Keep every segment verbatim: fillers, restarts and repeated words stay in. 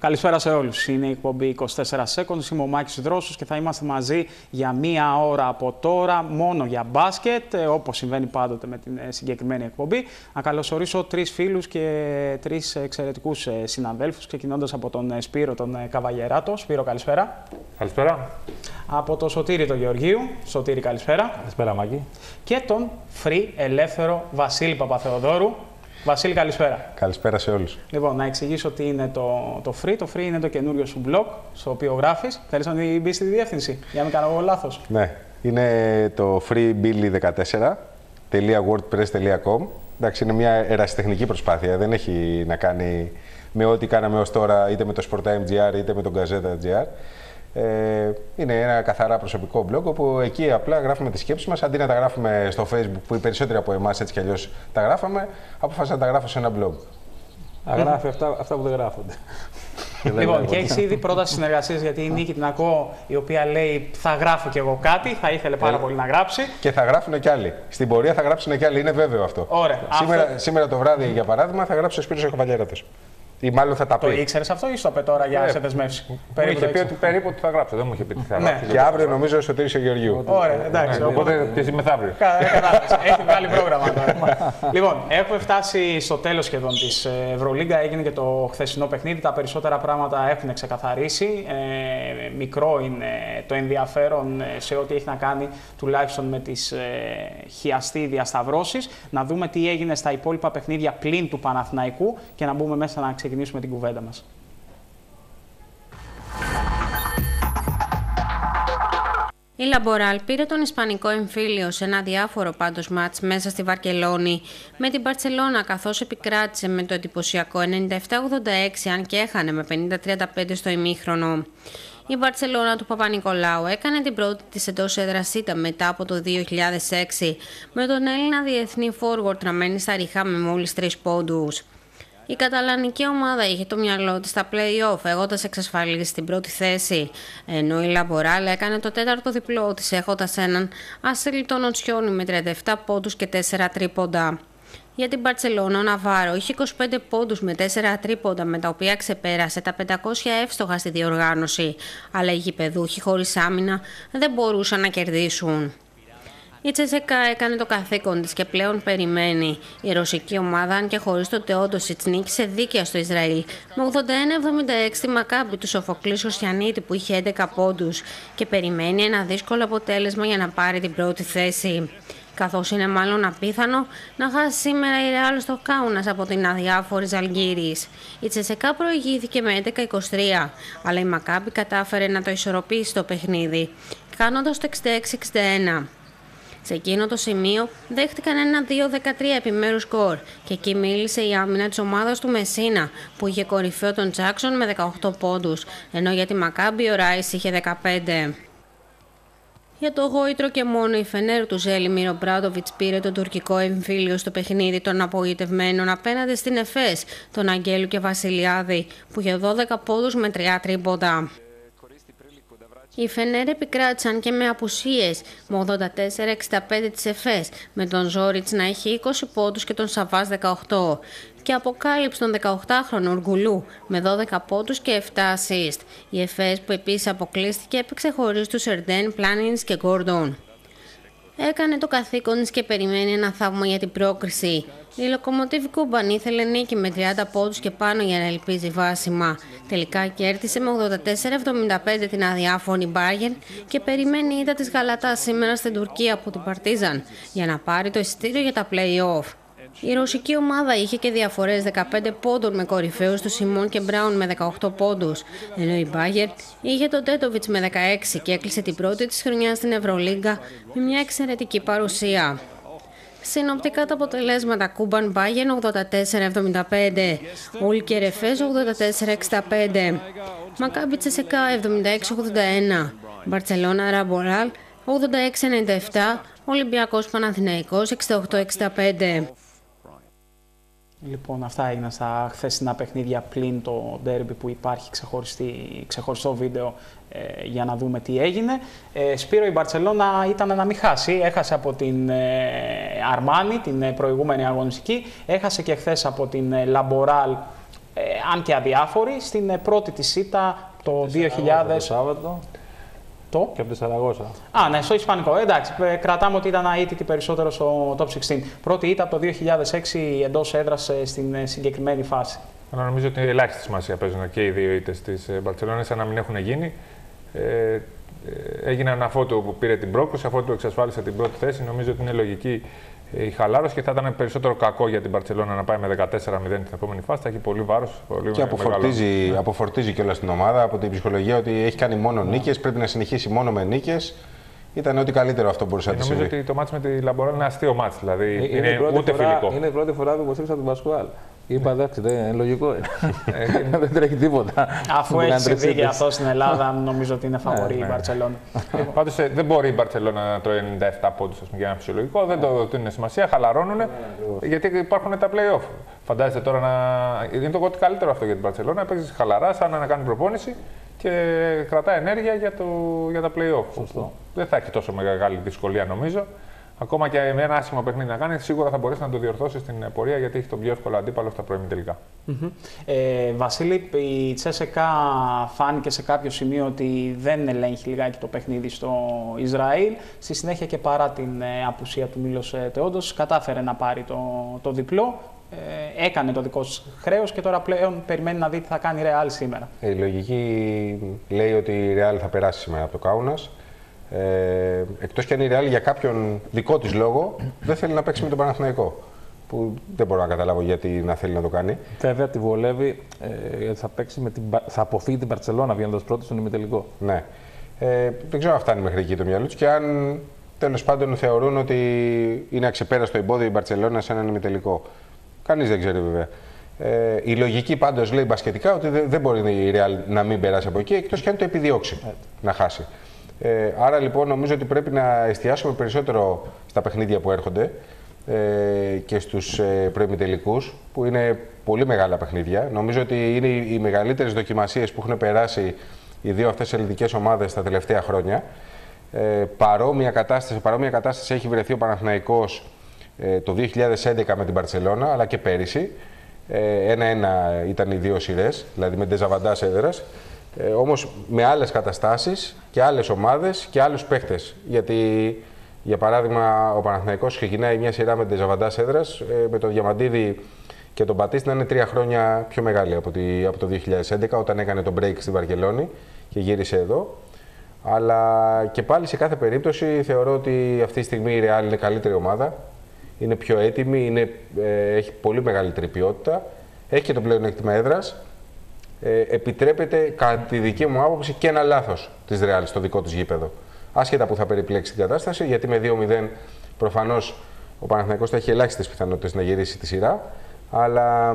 Καλησπέρα σε όλους. Είναι η εκπομπή είκοσι τέσσερα Seconds. Είμαι ο Μάκης Δρόσος και θα είμαστε μαζί για μία ώρα από τώρα μόνο για μπάσκετ, όπως συμβαίνει πάντοτε με την συγκεκριμένη εκπομπή. Να καλωσορίσω τρεις φίλους και τρεις εξαιρετικούς συναδέλφους, ξεκινώντας από τον Σπύρο τον Καβαγεράτο. Σπύρο, καλησπέρα. Καλησπέρα. Από τον Σωτήρη τον Γεωργίου. Σωτήρη, καλησπέρα. Καλησπέρα, Μάκη. Και τον free ελεύθερο Βασίλη Παπαθεοδόρου. Βασίλη, καλησπέρα. Καλησπέρα σε όλους. Λοιπόν, να εξηγήσω τι είναι το, το free. Το free είναι το καινούριο σου blog, στο οποίο γράφεις. Θέλεις να μπεις στη διεύθυνση, για να μην κάνω εγώ λάθος. Ναι, είναι το free billy δεκατέσσερα τελεία wordpress τελεία com. Εντάξει, είναι μια ερασιτεχνική προσπάθεια, δεν έχει να κάνει με ό,τι κάναμε ως τώρα, είτε με το Sportime.gr είτε με τον Gazeta.gr. Ε, είναι ένα καθαρά προσωπικό blog, όπου εκεί απλά γράφουμε τις σκέψεις μας. Αντί να τα γράφουμε στο Facebook, που οι περισσότεροι από εμάς έτσι κι αλλιώς τα γράφαμε, αποφάσισα να τα γράφω σε ένα blog. Να γράφει αυτά, αυτά που δεν γράφονται. Λοιπόν, και έχεις ήδη πρόταση συνεργασίας, γιατί η Νίκη την ακούω, η οποία λέει θα γράφω κι εγώ κάτι, θα ήθελε πάρα ε, πολύ να γράψει. Και θα γράφουν κι άλλοι. Στην πορεία θα γράψουν κι άλλοι, είναι βέβαιο αυτό. Ωραία. Σήμερα, αυτό... σήμερα το βράδυ, για παράδειγμα, θα γράψει ο Σπύρος ο Καβαγεράτος. Ή μάλλον θα τα πει. Το ήξερες αυτό ή στο είπε τώρα για να σε δεσμεύσει? Μου είχε πει ότι περίπου τι θα γράψω, δεν μου είχε πει τι θα γράψω. Και αύριο νομίζω ο Σωτήρης ο Γεωργίου. Ωραία, εντάξει. Οπότε τι μεθαύριο. Κατάλαβες. Έχει βγάλει πρόγραμμα τώρα. Λοιπόν, έχουμε φτάσει στο τέλος σχεδόν της Ευρωλίγκα. Έγινε και το χθεσινό παιχνίδι. Τα περισσότερα πράγματα έχουν ξεκαθαρίσει. Ε, μικρό είναι το ενδιαφέρον σε ό,τι έχει να κάνει τουλάχιστον με τις ε, χιαστή διασταυρώσεις. Να δούμε τι έγινε στα υπόλοιπα παιχνίδια πλην του Παναθηναϊκού και να μπούμε μέσα να ξεκινήσουμε την κουβέντα μας. Η Λαμποράλ πήρε τον Ισπανικό εμφύλιο σε ένα διάφορο πάντως μάτς μέσα στη Βαρκελόνη με την Μπαρτσελώνα, καθώς επικράτησε με το εντυπωσιακό ενενήντα επτά ογδόντα έξι, αν και έχανε με πενήντα τριάντα πέντε στο ημίχρονο. Η Μπαρτσελώνα του Παπα-Νικολάου έκανε την πρώτη της εντός έδρας ήττα μετά από το δύο χιλιάδες έξι, με τον Έλληνα διεθνή forward να μένει στα ριχά με μόλις τρεις πόντους. Η καταλανική ομάδα είχε το μυαλό της στα play-off, έχοντας εξασφαλίσει την πρώτη θέση, ενώ η Λαμποράλ έκανε το τέταρτο διπλό της, έχοντας έναν ασύλληπτο Νότσιόνι με τριάντα επτά πόντους και τέσσερα τρίποντα. Για την Μπαρτσελώνα, ο Ναβάρο είχε είκοσι πέντε πόντους με τέσσερα τρίποντα, με τα οποία ξεπέρασε τα πεντακόσια εύστοχα στη διοργάνωση, αλλά οι γηπεδούχοι χωρίς άμυνα δεν μπορούσαν να κερδίσουν. Η Τσέσσεκα έκανε το καθήκον της και πλέον περιμένει. Η ρωσική ομάδα, αν και χωρίς το Τεόντοσιτς, νίκησε δίκαια στο Ισραήλ με ογδόντα ένα εβδομήντα έξι τη Μακάμπη του Σοφοκλή Σιανίτη, που είχε έντεκα πόντους, και περιμένει ένα δύσκολο αποτέλεσμα για να πάρει την πρώτη θέση. Καθώς είναι μάλλον απίθανο να χάσει σήμερα η Ρεάλ στο Κάουνας από την αδιάφορη Ζαλγκίρις. Η Τσέσσεκα προηγήθηκε με έντεκα είκοσι τρία, αλλά η Μακάμπη κατάφερε να το ισορροπήσει το παιχνίδι, κάνοντας το εξήντα έξι εξήντα ένα. Σε εκείνο το σημείο δέχτηκαν ένα δύο δεκατρία επιμέρους σκορ και εκεί μίλησε η άμυνα της ομάδας του Μεσίνα, που είχε κορυφαίο τον Τζάκσον με δεκαοκτώ πόντους, ενώ για τη Μακάμπη ο Ράις είχε δεκαπέντε. Για το γόητρο και μόνο η Φενέρ του Ζέλιμιρ Ομπράντοβιτς πήρε το τουρκικό εμφύλιο στο παιχνίδι των απογοητευμένων απέναντι στην Εφές, τον Αγγέλου και Βασιλιάδη, που είχε δώδεκα πόντους με τρία τρίποντα. Οι Φενέρ επικράτησαν και με απουσίες, με ογδόντα τέσσερα εξήντα πέντε της Εφές, με τον Ζόριτς να έχει είκοσι πόντους και τον Σαββάς δεκαοκτώ, και αποκάλυψε τον δεκαοκτάχρονο Ουργκουλού με δώδεκα πόντους και επτά assist. Η Εφές, που επίσης αποκλείστηκε, έπαιξε χωρίς τους Ερντέν, Πλάνινς και Γκόρντον. Έκανε το καθήκον της και περιμένει ένα θαύμα για την πρόκριση. Η Λοκομοτίβ Κούμπαν ήθελε νίκη με τριάντα πόντους και πάνω για να ελπίζει βάσιμα. Τελικά κέρδισε με ογδόντα τέσσερα εβδομήντα πέντε την αδιάφωνη Μπάγερν και περιμένει ήττα της Γαλατά σήμερα στην Τουρκία από την Παρτίζαν για να πάρει το εισιτήριο για τα play-off. Η ρωσική ομάδα είχε και διαφορές δεκαπέντε πόντων με κορυφαίους του Σιμών και Μπράουν με δεκαοκτώ πόντους, ενώ η Μπάγερ είχε τον Τέτοβιτς με δεκαέξι και έκλεισε την πρώτη της χρονιά στην Ευρωλίγκα με μια εξαιρετική παρουσία. Συνοπτικά τα αποτελέσματα: Κούμπαν Μπάγερν ογδόντα τέσσερα εβδομήντα πέντε, Ούλκερ Εφές ογδόντα τέσσερα εξήντα πέντε, Μακάμπι Τσέσσεκα εβδομήντα έξι ογδόντα ένα, Μπαρτσελώνα Λαμποράλ ογδόντα έξι ενενήντα επτά, Ολυμπιακός Παναθηναϊκός εξήντα οκτώ εξήντα πέντε. Λοιπόν, αυτά έγιναν στα χθεσινά παιχνίδια πλην το ντέρμπι που υπάρχει ξεχωριστό βίντεο ε, για να δούμε τι έγινε. Ε, Σπύρο, η Μπαρτσελώνα ήταν να μην χάσει. Έχασε από την ε, Αρμάνι την προηγούμενη αγωνιστική. Έχασε και χθες από την ε, Λαμποράλ ε, αν και αδιάφορη, στην πρώτη της ήττα το δύο χιλιάδες. Το Σάββατο. Το? Και από τη Σαραγώσα. Α, ναι, στο Ισπανικό. Εντάξει, κρατάμε ότι ήταν αίτητη περισσότερο στο top εξήντα. Πρώτη ήττα από το δύο χιλιάδες έξι εντός έδρας στην συγκεκριμένη φάση. Αλλά νομίζω ότι ελάχιστη σημασία παίζουν και οι δύο ήττες της Μπαρτσελόνας, σαν να μην έχουν γίνει. Ε, έγιναν αφότου που πήρε την πρόκριση, αφότου εξασφάλισε την πρώτη θέση. Νομίζω ότι είναι λογική η χαλάρωση και θα ήταν περισσότερο κακό για την Μπαρτσελόνα να πάει με δεκατέσσερα μηδέν την επόμενη φάση. Θα έχει πολύ βάρος. Πολύ και αποφορτίζει, ναι. αποφορτίζει κιόλας την ομάδα από την ψυχολογία ότι έχει κάνει μόνο ναι. νίκες, πρέπει να συνεχίσει μόνο με νίκες. Ήταν ό,τι καλύτερο αυτό μπορούσε να τη συμβεί. Νομίζω ότι το μάτς με τη Λαμποράλ είναι αστείο μάτς. Δηλαδή είναι, είναι, είναι ούτε φορά, φιλικό. Είναι η πρώτη φορά που υποστήριξα τον Πασκουάλ. Είπα εντάξει, δεν είναι λογικό. Δεν τρέχει τίποτα. Αφού έχει συμβεί και αυτό στην Ελλάδα, νομίζω ότι είναι φαβορή η Μπαρτσελόνα. Πάντως δεν μπορεί η Μπαρτσελόνα να τρώει ενενήντα επτά πόντους για ένα φυσιολογικό, δεν το δίνουν σημασία, χαλαρώνουν γιατί υπάρχουν τα play-off. Φαντάζεστε τώρα να. Είναι το ό,τι καλύτερο αυτό για την Μπαρτσελόνα, παίζει χαλαρά, σαν να κάνει προπόνηση και κρατά ενέργεια για, το, για τα play-off. Σωστό. Δεν θα έχει τόσο μεγάλη δυσκολία νομίζω. Ακόμα και με ένα άσχημο παιχνίδι να κάνει, σίγουρα θα μπορέσει να το διορθώσει στην πορεία γιατί έχει τον πιο εύκολο αντίπαλο στα πρώιμη τελικά. Mm-hmm. ε, Βασίλη, η Τσέσεκα φάνηκε σε κάποιο σημείο ότι δεν ελέγχει λιγάκι το παιχνίδι στο Ισραήλ. Στη συνέχεια και παρά την ε, απουσία του Μίλος Τεόντος, κατάφερε να πάρει το, το διπλό. Ε, έκανε το δικό της χρέος και τώρα πλέον περιμένει να δει τι θα κάνει η Ρεάλ σήμερα. Η λογική λέει ότι η Ρεάλ θα περάσει σήμερα από το Κάουνας. Ε, εκτός και αν η Ρεάλ για κάποιον δικό της λόγο δεν θέλει να παίξει με τον Παναθηναϊκό. Που δεν μπορώ να καταλάβω γιατί να θέλει να το κάνει. Βέβαια τη βολεύει ε, γιατί θα, παίξει με την, θα αποφύγει την Μπαρτσελόνα βγαίνοντας πρώτη στον ημιτελικό. Ναι. Ε, δεν ξέρω αν φτάνει μέχρι εκεί το μυαλό του και αν τέλος πάντων θεωρούν ότι είναι αξεπέραστο εμπόδιο η Μπαρτσελόνα σε έναν ημιτελικό. Κανείς δεν ξέρει βέβαια. Ε, η λογική πάντως λέει μπασκετικά ότι δεν μπορεί η Ρεάλ να μην περάσει από εκεί εκτός και αν το επιδιώξει Έτσι. να χάσει. Ε, άρα λοιπόν νομίζω ότι πρέπει να εστιάσουμε περισσότερο στα παιχνίδια που έρχονται ε, και στους ε, προημιτελικούς που είναι πολύ μεγάλα παιχνίδια. Νομίζω ότι είναι οι μεγαλύτερες δοκιμασίες που έχουν περάσει οι δύο αυτές ελληνικές ομάδες τα τελευταία χρόνια. Ε, παρόμοια, κατάσταση, παρόμοια κατάσταση έχει βρεθεί ο Παναθηναϊκός ε, το δύο χιλιάδες έντεκα με την Μπαρτσελόνα αλλά και πέρυσι. Ένα-ένα ε, ήταν οι δύο σειρές, δηλαδή με ντεζαβαντάς έδρας. Ε, όμως με άλλες καταστάσεις και άλλες ομάδες και άλλους παίχτες. Γιατί, για παράδειγμα, ο Παναθηναϊκός ξεκινάει μια σειρά με ντεζαβαντάς έδρας, ε, με τον Διαμαντίδη και τον Μπατίστη να είναι τρία χρόνια πιο μεγάλη από, τη, από το δύο χιλιάδες έντεκα, όταν έκανε τον break στη Βαρκελόνη και γύρισε εδώ. Αλλά και πάλι σε κάθε περίπτωση θεωρώ ότι αυτή τη στιγμή η Real είναι καλύτερη ομάδα. Είναι πιο έτοιμη, είναι, ε, έχει πολύ μεγαλύτερη ποιότητα, έχει και το πλεονέκτημα έδρας. Ε, επιτρέπεται, κατά τη δική μου άποψη, και ένα λάθος της Real στο δικό της γήπεδο. Άσχετα που θα περιπλέξει την κατάσταση, γιατί με δύο μηδέν προφανώς ο Παναθηναϊκός θα έχει ελάχιστες πιθανότητες να γυρίσει τη σειρά. Αλλά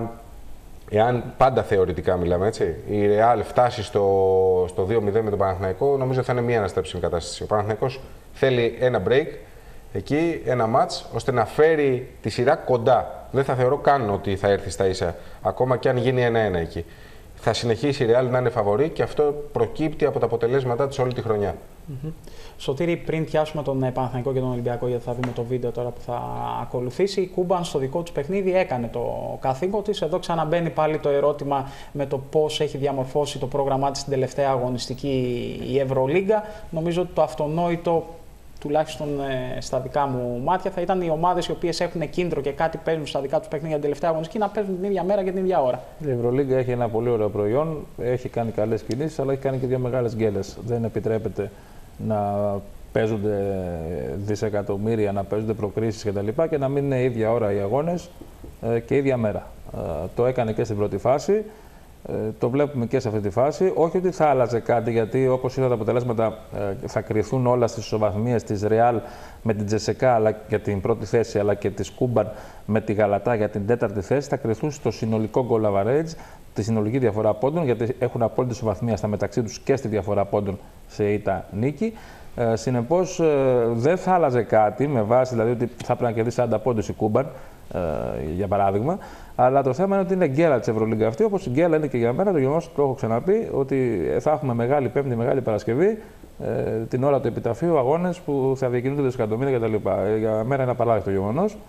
εάν πάντα θεωρητικά μιλάμε έτσι, η Real φτάσει στο, στο δύο μηδέν με τον Παναθηναϊκό, νομίζω θα είναι μια αναστρέψιμη κατάσταση. Ο Παναθηναϊκός θέλει ένα break εκεί, ένα match, ώστε να φέρει τη σειρά κοντά. Δεν θα θεωρώ καν ότι θα έρθει στα ίσα, ακόμα και αν γίνει ένα ένα εκεί. Θα συνεχίσει η Real να είναι φαβορή και αυτό προκύπτει από τα αποτελέσματά της όλη τη χρονιά. Mm-hmm. Σωτήρη, πριν πιάσουμε τον Παναθηναϊκό και τον Ολυμπιακό, γιατί θα δούμε το βίντεο τώρα που θα ακολουθήσει, η Κούμπαν στο δικό της παιχνίδι έκανε το καθήκον της. Εδώ ξαναμπαίνει πάλι το ερώτημα με το πώς έχει διαμορφώσει το πρόγραμμά της στην τελευταία αγωνιστική η Ευρωλίγκα. Νομίζω ότι το αυτονόητο, τουλάχιστον ε, στα δικά μου μάτια, θα ήταν οι ομάδες οι οποίες έχουν κίνητρο και κάτι παίζουν στα δικά τους παιχνίδια την τελευταία αγωνιστική να παίζουν την ίδια μέρα και την ίδια ώρα. Η Ευρωλίγκα έχει ένα πολύ ωραίο προϊόν, έχει κάνει καλές κινήσεις, αλλά έχει κάνει και δύο μεγάλες γκέλες. Δεν επιτρέπεται να παίζονται δισεκατομμύρια, να παίζονται προκρίσεις κτλ. Και, και να μην είναι ίδια ώρα οι αγώνες ε, και ίδια μέρα. Ε, το έκανε και στην πρώτη φάση. Ε, το βλέπουμε και σε αυτή τη φάση. Όχι ότι θα άλλαζε κάτι, γιατί όπως είδα τα αποτελέσματα ε, θα κρυθούν όλα στις ισοβαθμίες της Real με την Τζεσεκά αλλά για την πρώτη θέση, αλλά και της Κούμπαν με τη Γαλατά για την τέταρτη θέση. Θα κρυθούν στο συνολικό goal average, τη συνολική διαφορά πόντων, γιατί έχουν απόλυτη ισοβαθμία στα μεταξύ τους και στη διαφορά πόντων σε ήττα νίκη. Ε, συνεπώς ε, δεν θα άλλαζε κάτι με βάση δηλαδή ότι θα πρέπει να κερδίσει σαράντα πόντους η Κούμπαν, ε, για παράδειγμα. Αλλά το θέμα είναι ότι είναι γκέλα της Ευρωλίγκα αυτή, όπως η γκέλα είναι και για μένα το γεγονός, το έχω ξαναπεί, ότι θα έχουμε μεγάλη Πέμπτη, μεγάλη Παρασκευή, ε, την ώρα του επιταφείου, αγώνες που θα διακινούνται δισεκατομμύρια κτλ. Ε, για μένα είναι απαράδεκτο γεγονός.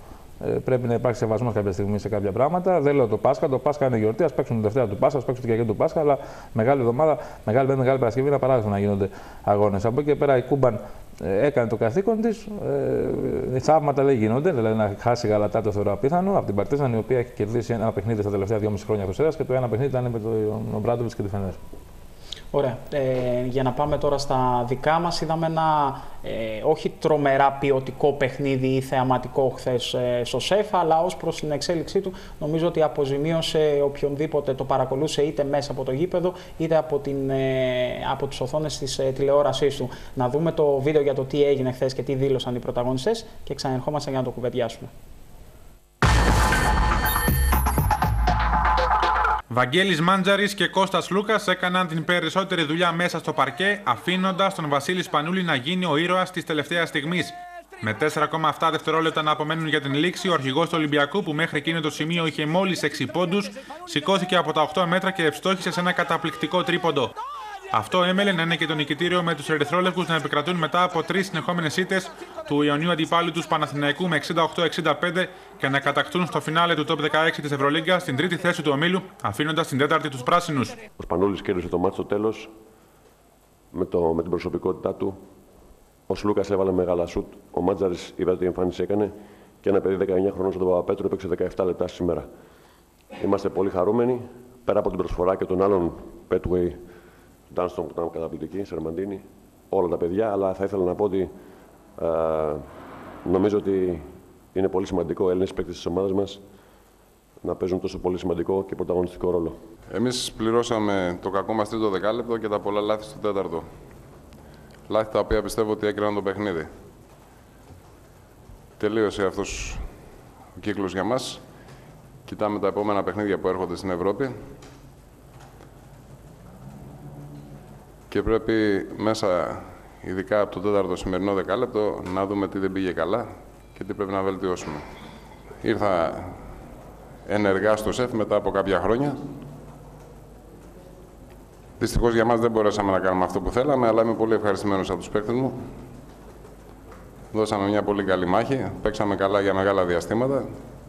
Ε, πρέπει να υπάρξει σεβασμό κάποια στιγμή σε κάποια πράγματα. Δεν λέω το Πάσχα. Το Πάσχα είναι γιορτή. Α παίξουν τη Δευτέρα του Πάσχα, α παίξουν την Κυριακή του Πάσχα. Αλλά μεγάλη εβδομάδα, μεγάλη, μεγάλη Παρασκευή είναι απαράδεκτο να γίνονται αγώνες. Από εκεί και πέρα η Κούμπαν ε, έκανε το καθήκον τη. Ε, θαύματα δεν γίνονται. Δηλαδή να χάσει η Γαλατά το θεωρώ απίθανο. Από την Παρτίζαν, η οποία έχει κερδίσει ένα παιχνίδι στα τελευταία δυόμιση χρόνια του έδρας και το ένα παιχνίδι ήταν με τον Ομπράντοβιτ και τη Φενέρ. Ωραία. Ε, για να πάμε τώρα στα δικά μας, είδαμε ένα ε, όχι τρομερά ποιοτικό παιχνίδι ή θεαματικό χθες ε, στο ΣΕΦ, αλλά ως προς την εξέλιξή του νομίζω ότι αποζημίωσε οποιονδήποτε το παρακολούσε είτε μέσα από το γήπεδο είτε από, την, ε, από τις οθόνες της ε, τηλεόρασής του. Να δούμε το βίντεο για το τι έγινε χθες και τι δήλωσαν οι πρωταγωνιστές και ξαναρχόμαστε για να το κουβεντιάσουμε. Βαγγέλης Μάντζαρης και Κώστας Λούκας έκαναν την περισσότερη δουλειά μέσα στο παρκέ, αφήνοντας τον Βασίλη Σπανούλη να γίνει ο ήρωας της τελευταίας στιγμής. Με τέσσερα κόμμα επτά δευτερόλεπτα να απομένουν για την λήξη, ο αρχηγός του Ολυμπιακού, που μέχρι εκείνο το σημείο είχε μόλις έξι πόντους, σηκώθηκε από τα οκτώ μέτρα και ευστόχησε σε ένα καταπληκτικό τρίποντο. Αυτό έμελε να είναι και το νικητήριο, με τους ερυθρόλευκους να επικρατούν μετά από τρεις συνεχόμενες ήττες του Ιωνίου αντιπάλου τους Παναθηναϊκού με εξήντα οκτώ εξήντα πέντε και να κατακτούν στο φινάλε του Top δεκαέξι της Ευρωλίγκα στην τρίτη θέση του ομίλου, αφήνοντας την τέταρτη τους πράσινους. Ο Σπανούλης κέρδισε το μάτι στο τέλος με, το, με την προσωπικότητά του. Ο Σλούκας έβαλε μεγάλα σουτ. Ο Μάντζαρης είδα τι εμφάνιση έκανε και ένα παιδί δεκαεννιά χρονών στον Παπαπέτρου έπαιξε δεκαεπτά λεπτά σήμερα. Είμαστε πολύ χαρούμενοι πέρα από την προσφορά και των άλλων Petway. Ντάνστον που ήταν καταπληκτική, Σερμαντίνη, όλα τα παιδιά, αλλά θα ήθελα να πω ότι α, νομίζω ότι είναι πολύ σημαντικό οι Έλληνες παίκτες της ομάδας μας να παίζουν τόσο πολύ σημαντικό και πρωταγωνιστικό ρόλο. Εμείς πληρώσαμε το κακό μας τρίτο δεκάλεπτο και τα πολλά λάθη στο τέταρτο. Λάθη τα οποία πιστεύω ότι έκριναν το παιχνίδι. Τελείωσε αυτός ο κύκλος για μας. Κοιτάμε τα επόμενα παιχνίδια που έρχονται στην Ευρώπη. Και πρέπει μέσα, ειδικά από το τέταρτο σημερινό δεκάλεπτο, να δούμε τι δεν πήγε καλά και τι πρέπει να βελτιώσουμε. Ήρθα ενεργά στο ΣΕΦ μετά από κάποια χρόνια. Δυστυχώς για μας δεν μπορέσαμε να κάνουμε αυτό που θέλαμε, αλλά είμαι πολύ ευχαριστημένος από τους παίκτες μου. Δώσαμε μια πολύ καλή μάχη, παίξαμε καλά για μεγάλα διαστήματα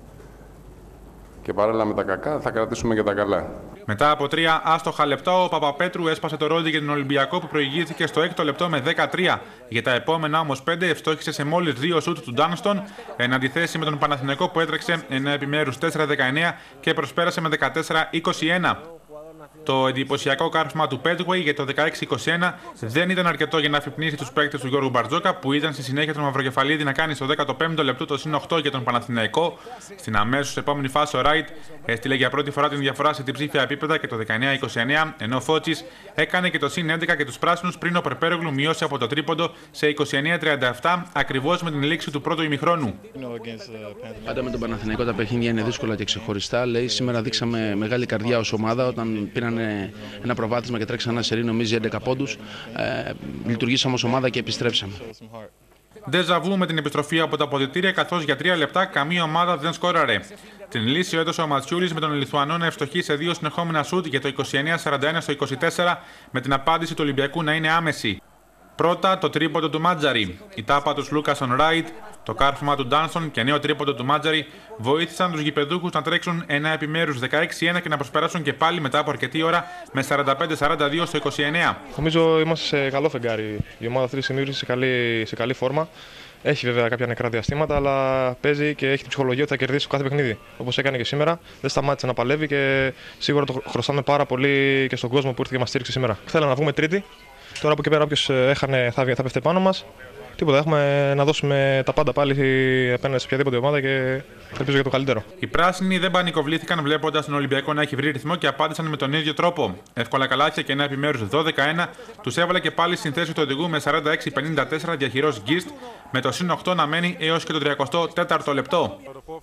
και παράλληλα με τα κακά θα κρατήσουμε και τα καλά. Μετά από τρία άστοχα λεπτά, ο Παπαπέτρου έσπασε το ρόλι για τον Ολυμπιακό, που προηγήθηκε στο έκτο λεπτό με δεκατρία. Για τα επόμενα όμως πέντε ευστόχησε σε μόλις δύο σούτ του Ντάνστον, εν αντιθέσει με τον Παναθηναϊκό που έτρεξε ένα επιμέρους τέσσερα δεκαεννέα και προσπέρασε με δεκατέσσερα είκοσι ένα. Το εντυπωσιακό κάρφωμα του Petway για το δεκαέξι είκοσι ένα δεν ήταν αρκετό για να αφυπνίσει τους παίκτες του Γιώργου Μπαρτζόκα, που ήταν στη συνέχεια τον Μαυροκεφαλίδη να κάνει στο δέκατο πέμπτο λεπτό το συν οκτώ για τον Παναθηναϊκό. Στην αμέσως επόμενη φάση ο Ράιτ έστειλε για πρώτη φορά την διαφορά σε τριψήφια επίπεδα και το δεκαεννέα είκοσι εννέα, ενώ ο Φώτσης έκανε και το συν έντεκα και τους πράσινους πριν ο Περπέρογλου μειώσει από το τρίποντο σε είκοσι εννέα τριάντα επτά, ακριβώς με την λήξη του πρώτου ημιχρόνου. Πάντα με τον Παναθηναϊκό τα παιχνίδια είναι δύσκολα και ξεχωριστά. Λέει, σήμερα δείξαμε μεγάλη καρδιά ως ομάδα όταν πήραν ένα προβάδισμα και τρέξαν ένα σερί, νομίζει έντεκα πόντους. Ε, λειτουργήσαμε ως ομάδα και επιστρέψαμε. Ντεζαβού με την επιστροφή από τα αποδυτήρια, καθώς για τρία λεπτά καμία ομάδα δεν σκόραρε. Την λύση έδωσε ο Ματσιούλης με τον Λιθουανό να ευστοχεί σε δύο συνεχόμενα σουτ για το είκοσι εννέα σαράντα ένα στο είκοσι τέσσερα, με την απάντηση του Ολυμπιακού να είναι άμεση. Πρώτα το τρίποντο του Μάντζαρη, η τάπα του Λούκα on Right, το κάρφωμα του Ντάνστον και νέο τρίποντο του Μάντζαρη βοήθησαν τους γηπεδούχους να τρέξουν ένα επιμέρους δεκαέξι ένα και να προσπεράσουν και πάλι μετά από αρκετή ώρα με σαράντα πέντε σαράντα δύο στο είκοσι εννέα. Νομίζω είμαστε σε καλό φεγγάρι. Η ομάδα αυτή τη στιγμή βρίσκεται σε καλή, σε καλή φόρμα. Έχει βέβαια κάποια νεκρά διαστήματα, αλλά παίζει και έχει την ψυχολογία ότι θα κερδίσει κάθε παιχνίδι. Όπως έκανε και σήμερα, δεν σταμάτησε να παλεύει και σίγουρα το χρωστάμε πάρα πολύ και στον κόσμο που ήρθε και μας στήριξε σήμερα. Θέλω να βγούμε τρίτη. Τώρα από εκεί πέρα, όποιος έχανε θα, θα πέφτει πάνω μας. Τίποτα, έχουμε να δώσουμε τα πάντα πάλι απέναντι σε οποιαδήποτε ομάδα και ελπίζω για το καλύτερο. Οι πράσινοι δεν πανικοβλήθηκαν βλέποντας τον Ολυμπιακό να έχει βρει ρυθμό και απάντησαν με τον ίδιο τρόπο. Εύκολα καλάθια και ένα επιμέρους δώδεκα ένα τους έβαλε και πάλι στην θέση του οδηγού με σαράντα έξι πενήντα τέσσερα διαχειρός Γκίστ, με το συν οκτώ να μένει έως και το τριακοστό τέταρτο λεπτό.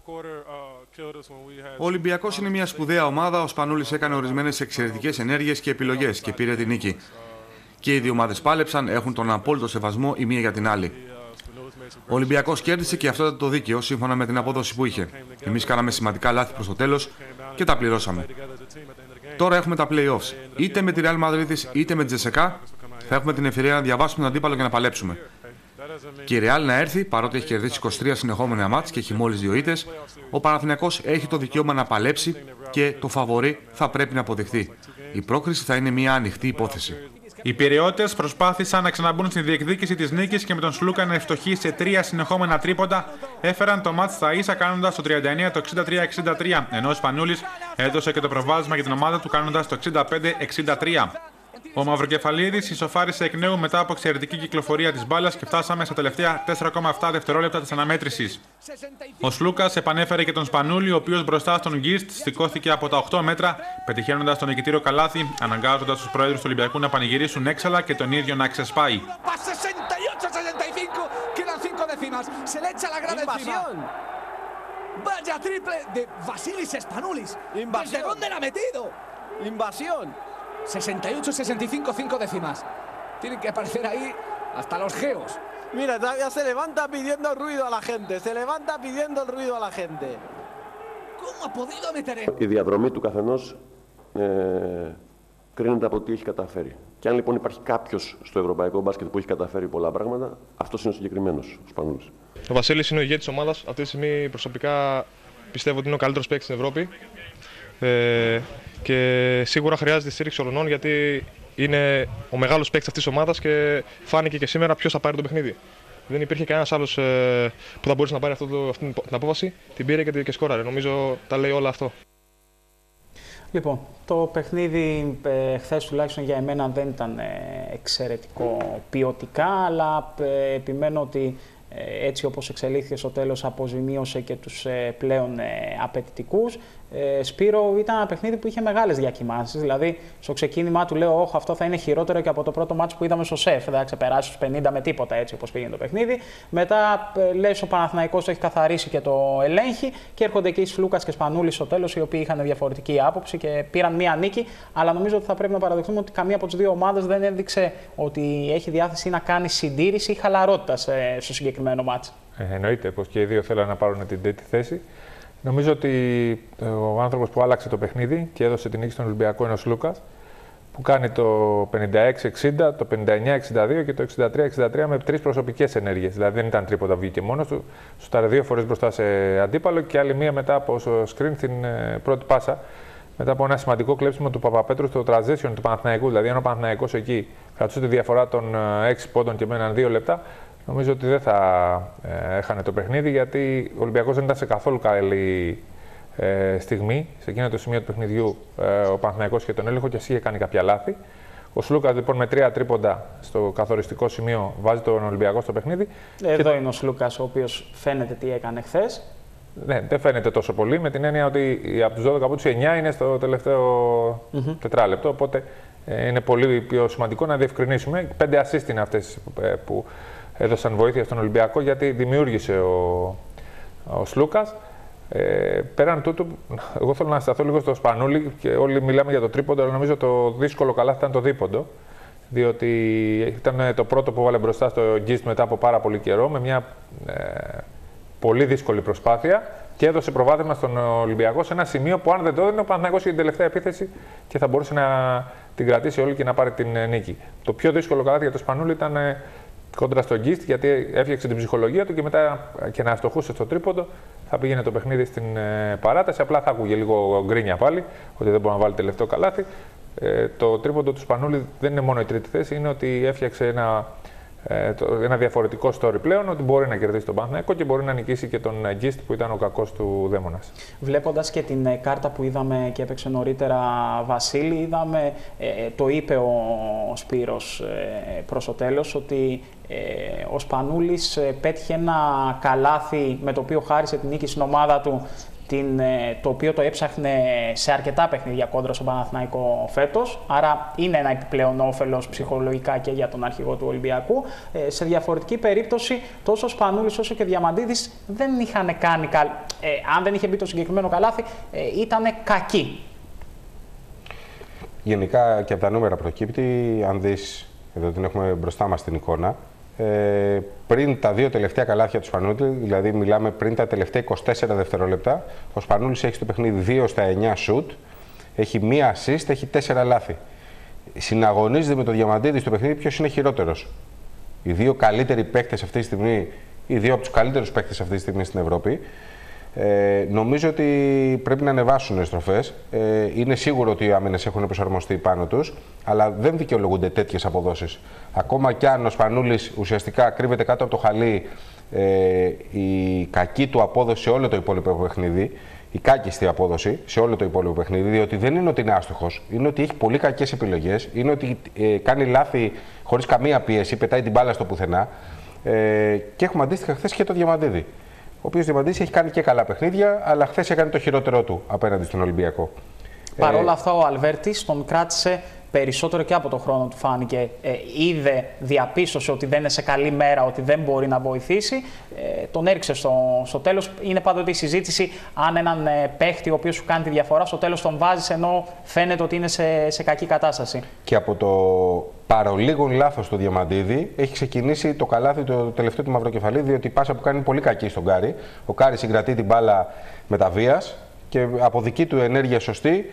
Ο Ολυμπιακός είναι μια σπουδαία ομάδα. Ο Σπανούλης έκανε ορισμένες εξαιρετικές ενέργειες και επιλογές και πήρε την νίκη. Και οι δύο ομάδες πάλεψαν, έχουν τον απόλυτο σεβασμό η μία για την άλλη. Ο Ολυμπιακός κέρδισε και αυτό ήταν το δίκαιο, σύμφωνα με την απόδοση που είχε. Εμείς κάναμε σημαντικά λάθη προς το τέλος και τα πληρώσαμε. Τώρα έχουμε τα play-offs. Είτε με τη Real Madrid είτε με τη Τζεσεκά θα έχουμε την ευκαιρία να διαβάσουμε τον αντίπαλο και να παλέψουμε. Και η Ρεάλ να έρθει, παρότι έχει κερδίσει είκοσι τρία συνεχόμενα μάτς και έχει μόλις δύο ήττες, ο Παναθηναϊκός έχει το δικαίωμα να παλέψει και το φαβορί θα πρέπει να αποδειχθεί. Η πρόκριση θα είναι μια ανοιχτή υπόθεση. Οι Πειραιώτες προσπάθησαν να ξαναμπούν στην διεκδίκηση της νίκης και με τον Σλούκα να ευστοχεί σε τρία συνεχόμενα τρίποντα έφεραν το μάτς στα ίσα κάνοντας το τριάντα εννέα το εξήντα τρία εξήντα τρία, ενώ ο Σπανούλης έδωσε και το προβάδισμα για την ομάδα του κάνοντας το εξήντα πέντε εξήντα τρία. Ο Μαυροκεφαλίδης ισοφάρισε εκ νέου μετά από εξαιρετική κυκλοφορία της μπάλας και φτάσαμε στα τελευταία τέσσερα κόμμα επτά δευτερόλεπτα της αναμέτρησης. Ο Σλούκας επανέφερε και τον Σπανούλη, ο οποίος μπροστά στον Γκίστ σηκώθηκε από τα οκτώ μέτρα, πετυχαίνοντας τον νικητήριο καλάθι, αναγκάζοντας τους πρόεδρους του Ολυμπιακού να πανηγυρίσουν έξαλα και τον ίδιο να ξεσπάει. Vaya triple de Vasilis Spanoulis. ¿Desde dónde la ha metido? Invasión. sesenta y ocho sesenta y cinco, cinco décimas. Tienen que aparecer ahí hasta los geos. Mira, todavía se levanta pidiendo ruido a la gente. Se levanta pidiendo el ruido a la gente. ¿Cómo ha podido meter esto? Η διαδρομή του καθενός ε, κρίνεται από τι έχει καταφέρει. Και αν λοιπόν υπάρχει κάποιος στο ευρωπαϊκό μπάσκετ που έχει καταφέρει πολλά πράγματα, αυτός είναι ο συγκεκριμένος, ο Σπανούλης. Ο Βασίλης είναι ο ηγέτης της ομάδας. Αυτή τη στιγμή προσωπικά πιστεύω ότι είναι ο καλύτερος παίκτης στην Ευρώπη. Ε, και σίγουρα χρειάζεται τη στήριξη όλων, γιατί είναι ο μεγάλος παίκτης αυτής της ομάδας και φάνηκε και σήμερα ποιος θα πάρει το παιχνίδι. Δεν υπήρχε κανένας άλλος ε, που θα μπορούσε να πάρει αυτό το, αυτή την απόφαση. Την πήρε και, και σκόραρε. Νομίζω τα λέει όλα αυτό. Λοιπόν, το παιχνίδι ε, χθες τουλάχιστον για εμένα δεν ήταν ε, εξαιρετικό ποιοτικά, αλλά ε, επιμένω ότι ε, έτσι όπως εξελίχθηκε στο τέλος αποζημίωσε και τους ε, πλέον ε, απαιτητικούς. Ε, Σπύρο, ήταν ένα παιχνίδι που είχε μεγάλες διακυμάνσεις. Δηλαδή, στο ξεκίνημά του λέω: όχι, αυτό θα είναι χειρότερο και από το πρώτο μάτσο που είδαμε στο ΣΕΦ. Δεν θα ξεπεράσει τους πενήντα με τίποτα, έτσι όπως πήγαινε το παιχνίδι. Μετά, ε, λες, ο Παναθηναϊκός το έχει καθαρίσει και το ελέγχει. Και έρχονται εκεί οι Σλούκας και Σπανούλης στο τέλος, οι οποίοι είχαν διαφορετική άποψη και πήραν μία νίκη. Αλλά νομίζω ότι θα πρέπει να παραδεχτούμε ότι καμία από τις δύο ομάδες δεν έδειξε ότι έχει διάθεση να κάνει συντήρηση ή χαλαρότητα στο συγκεκριμένο μάτσο. Ε, εννοείται πως και οι δύο θέλουν να πάρουν την τρίτη θέση. Νομίζω ότι ο άνθρωπος που άλλαξε το παιχνίδι και έδωσε την νίκη στον Ολυμπιακό είναι ο Σλούκας, που κάνει το πενήντα έξι εξήντα, το πενήντα εννέα εξήντα δύο και το εξήντα τρία εξήντα τρία με τρεις προσωπικές ενέργειες. Δηλαδή δεν ήταν τρίποτα, βγήκε μόνος του. Σουτάρε δύο φορές μπροστά σε αντίπαλο και άλλη μία μετά από screen στην πρώτη πάσα. Μετά από ένα σημαντικό κλέψιμο του Παπαπέτρου στο transition του Παναθηναϊκού. Δηλαδή, αν ο Παναθηναϊκός εκεί κρατούσε τη διαφορά των έξι πόντων και μέναν δύο λεπτά, νομίζω ότι δεν θα ε, έχανε το παιχνίδι, γιατί ο Ολυμπιακός δεν ήταν σε καθόλου καλή ε, στιγμή. Σε εκείνο το σημείο του παιχνιδιού ε, ο Παναθηναϊκός είχε τον έλεγχο και εσύ είχε κάνει κάποια λάθη. Ο Σλούκας λοιπόν με τρία τρίποντα στο καθοριστικό σημείο βάζει τον Ολυμπιακό στο παιχνίδι. Εδώ και... είναι ο Σλούκας, ο οποίος φαίνεται τι έκανε χθες. Ναι, δεν φαίνεται τόσο πολύ, με την έννοια ότι από τους δώδεκα από τους εννιά είναι στο τελευταίο mm-hmm. τετράλεπτο. Οπότε ε, είναι πολύ πιο σημαντικό να διευκρινίσουμε. Πέντε assist είναι αυτές ε, που έδωσαν βοήθεια στον Ολυμπιακό, γιατί δημιούργησε ο, ο Σλούκας. Ε, πέραν τούτου, εγώ θέλω να σταθώ λίγο στο Σπανούλη και όλοι μιλάμε για το τρίποντο, αλλά νομίζω το δύσκολο καλάθι ήταν το δίποντο. Διότι ήταν το πρώτο που βάλε μπροστά στο Γκίστ μετά από πάρα πολύ καιρό, με μια ε, πολύ δύσκολη προσπάθεια και έδωσε προβάδισμα στον Ολυμπιακό σε ένα σημείο που, αν δεν το έδινε, ο Παναθηναϊκός είχε την τελευταία επίθεση και θα μπορούσε να την κρατήσει όλη και να πάρει την νίκη. Το πιο δύσκολο καλάθι για το Σπανούλη ήταν ε, κόντρα στον Γκίστ, γιατί έφτιαξε την ψυχολογία του και μετά και να αστοχούσε στο τρίποντο θα πήγαινε το παιχνίδι στην ε, παράταση. Απλά θα άκουγε λίγο γκρίνια πάλι, ότι δεν μπορεί να βάλει τελευταίο καλάθι. Ε, το τρίποντο του Σπανούλη δεν είναι μόνο η τρίτη θέση, είναι ότι έφτιαξε ένα, ε, το, ένα διαφορετικό story πλέον, ότι μπορεί να κερδίσει τον Παναθηναϊκό και μπορεί να νικήσει και τον Γκίστ που ήταν ο κακός του δαίμονας. Βλέποντας και την ε, κάρτα που είδαμε και έπαιξε νωρίτερα Βασίλη, είδαμε, ε, το είπε ο, ο Σπύρος ε, προς το τέλος, ότι ε, ο Σπανούλης ε, πέτυχε ένα καλάθι με το οποίο χάρισε την νίκη στην ομάδα του, την, το οποίο το έψαχνε σε αρκετά παιχνίδια κόντρα στον Παναθηναϊκό φέτος. Άρα είναι ένα επιπλέον όφελος ψυχολογικά και για τον αρχηγό του Ολυμπιακού. Ε, σε διαφορετική περίπτωση, τόσο ο Σπανούλης όσο και ο Διαμαντίδης δεν είχαν κάνει καλ... ε, αν δεν είχε μπει το συγκεκριμένο καλάθι, ε, ήταν κακοί. Γενικά και από τα νούμερα προκύπτει, αν δεις, εδώ την έχουμε μπροστά μας την εικόνα, Ε, πριν τα δύο τελευταία καλάθια του Σπανούλη, δηλαδή μιλάμε πριν τα τελευταία είκοσι τέσσερα δευτερόλεπτα, ο Σπανούλης έχει στο παιχνίδι δύο στα εννιά σουτ, έχει μία assist, έχει τέσσερα λάθη. Συναγωνίζεται με το Διαμαντίδη στο παιχνίδι ποιος είναι χειρότερος. Οι δύο καλύτεροι παίκτες αυτή τη στιγμή, οι δύο από τους καλύτερους παίκτες αυτή τη στιγμή στην Ευρώπη. Ε, νομίζω ότι πρέπει να ανεβάσουν οι στροφές. Ε, είναι σίγουρο ότι οι άμυνες έχουν προσαρμοστεί πάνω τους, αλλά δεν δικαιολογούνται τέτοιες αποδόσεις. Ακόμα κι αν ο Σπανούλης ουσιαστικά κρύβεται κάτω από το χαλί, ε, η κακή του απόδοση σε όλο το υπόλοιπο παιχνίδι, η κάκιστη απόδοση σε όλο το υπόλοιπο παιχνίδι, διότι δεν είναι ότι είναι άστοχος, είναι ότι έχει πολύ κακές επιλογές, είναι ότι ε, κάνει λάθη χωρίς καμία πίεση, πετάει την μπάλα στο πουθενά. Ε, και έχουμε αντίστοιχα χθες και το Διαμαντίδη, ο οποίος Διαμαντίδης έχει κάνει και καλά παιχνίδια, αλλά χθες έκανε το χειρότερό του απέναντι στον Ολυμπιακό. Παρ' όλα ε, αυτά, ο Αλβέρτης τον κράτησε περισσότερο και από το χρόνο του φάνηκε. Ε, είδε, διαπίστωσε ότι δεν είναι σε καλή μέρα, ότι δεν μπορεί να βοηθήσει. Ε, τον έριξε στο, στο τέλος. Είναι πάντοτε η συζήτηση αν έναν ε, παίχτη ο οποίος σου κάνει τη διαφορά, στο τέλος τον βάζεις ενώ φαίνεται ότι είναι σε, σε κακή κατάσταση. Και από το παρολίγο λάθος του Διαμαντίδη έχει ξεκινήσει το καλάθι το τελευταίο του Μαυροκεφαλή, διότι η πάσα που κάνει πολύ κακή στον Κάρι. Ο Κάρι συγκρατεί την μπάλα με τα βίας και από δική του ενέργεια σωστή.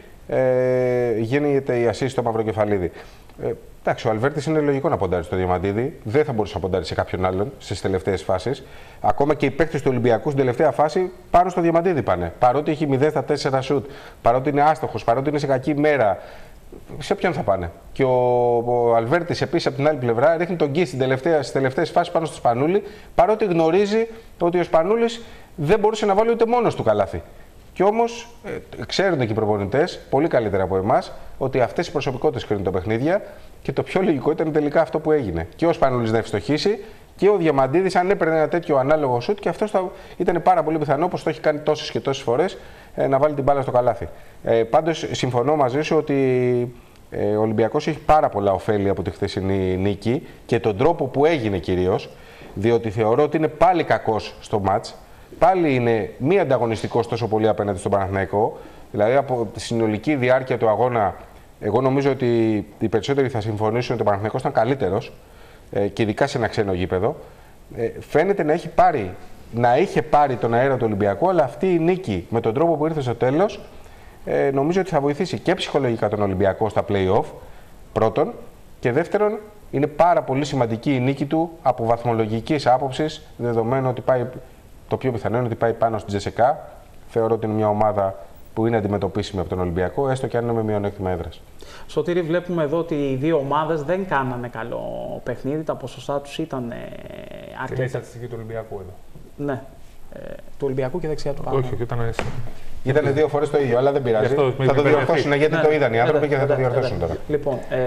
Ε, γίνεται η ασίστ στο Μαυροκεφαλίδη. Ε, εντάξει, ο Αλβέρτης είναι λογικό να ποντάρει στο Διαμαντίδη. Δεν θα μπορούσε να ποντάρει σε κάποιον άλλον στις τελευταίες φάσεις. Ακόμα και οι παίκτες του Ολυμπιακού στην τελευταία φάση πάνω στο Διαμαντίδη πάνε. Παρότι έχει μηδέν στα τέσσερα σουτ, παρότι είναι άστοχος, παρότι είναι σε κακή μέρα. Σε ποιον θα πάνε. Και ο, ο Αλβέρτης επίσης από την άλλη πλευρά ρίχνει τον γκί στις τελευταίες φάσεις πάνω στο Σπανούλη, παρότι γνωρίζει ότι ο Σπανούλης δεν μπορούσε να βάλει ούτε μόνος του καλάθι. Και όμως ε, ξέρουν και οι προπονητές πολύ καλύτερα από εμάς ότι αυτές οι προσωπικότητες κρίνουν τα παιχνίδια και το πιο λογικό ήταν τελικά αυτό που έγινε. Και ο Σπανούλης να ευστοχήσει και ο Διαμαντίδης, αν έπαιρνε ένα τέτοιο ανάλογο σουτ, και αυτό θα ήταν πάρα πολύ πιθανό, όπως το έχει κάνει τόσες και τόσες φορές, ε, να βάλει την μπάλα στο καλάθι. Ε, πάντως, συμφωνώ μαζί σου ότι ε, ο Ολυμπιακός έχει πάρα πολλά ωφέλη από τη χθεσινή νίκη και τον τρόπο που έγινε κυρίως, διότι θεωρώ ότι είναι πάλι κακός στο μάτς. Πάλι είναι μη ανταγωνιστικός τόσο πολύ απέναντι στον Παναθηναϊκό. Δηλαδή, από τη συνολική διάρκεια του αγώνα, εγώ νομίζω ότι οι περισσότεροι θα συμφωνήσουν ότι ο Παναθηναϊκός ήταν καλύτερος, ε, και ειδικά σε ένα ξένο γήπεδο. Ε, φαίνεται να, έχει πάρει, να είχε πάρει τον αέρα του Ολυμπιακού, αλλά αυτή η νίκη με τον τρόπο που ήρθε στο τέλος, ε, νομίζω ότι θα βοηθήσει και ψυχολογικά τον Ολυμπιακό στα play-off, πρώτον. Και δεύτερον, είναι πάρα πολύ σημαντική η νίκη του από βαθμολογικής άποψης, δεδομένου ότι πάει. Το πιο πιθανό είναι ότι πάει πάνω στην Τζεσεκά. Θεωρώ ότι είναι μια ομάδα που είναι αντιμετωπίσιμη από τον Ολυμπιακό, έστω και αν είναι με μειονέκτημα έδρας. Σωτήρη, βλέπουμε εδώ ότι οι δύο ομάδες δεν κάνανε καλό παιχνίδι. Τα ποσοστά τους ήταν αρκετά. Και είναι η στατιστική του Ολυμπιακού εδώ. Ναι. Ε, του Ολυμπιακού και δεξιά του πάνω. Όχι, όχι, ήταν έτσι. Ήταν δύο φορές το ίδιο, αλλά δεν πειράζει. Θα το διορθώσουν, γιατί ναι, το είδαν οι άνθρωποι ναι, και θα ναι, το διορθώσουν ναι, τώρα. Λοιπόν, ε,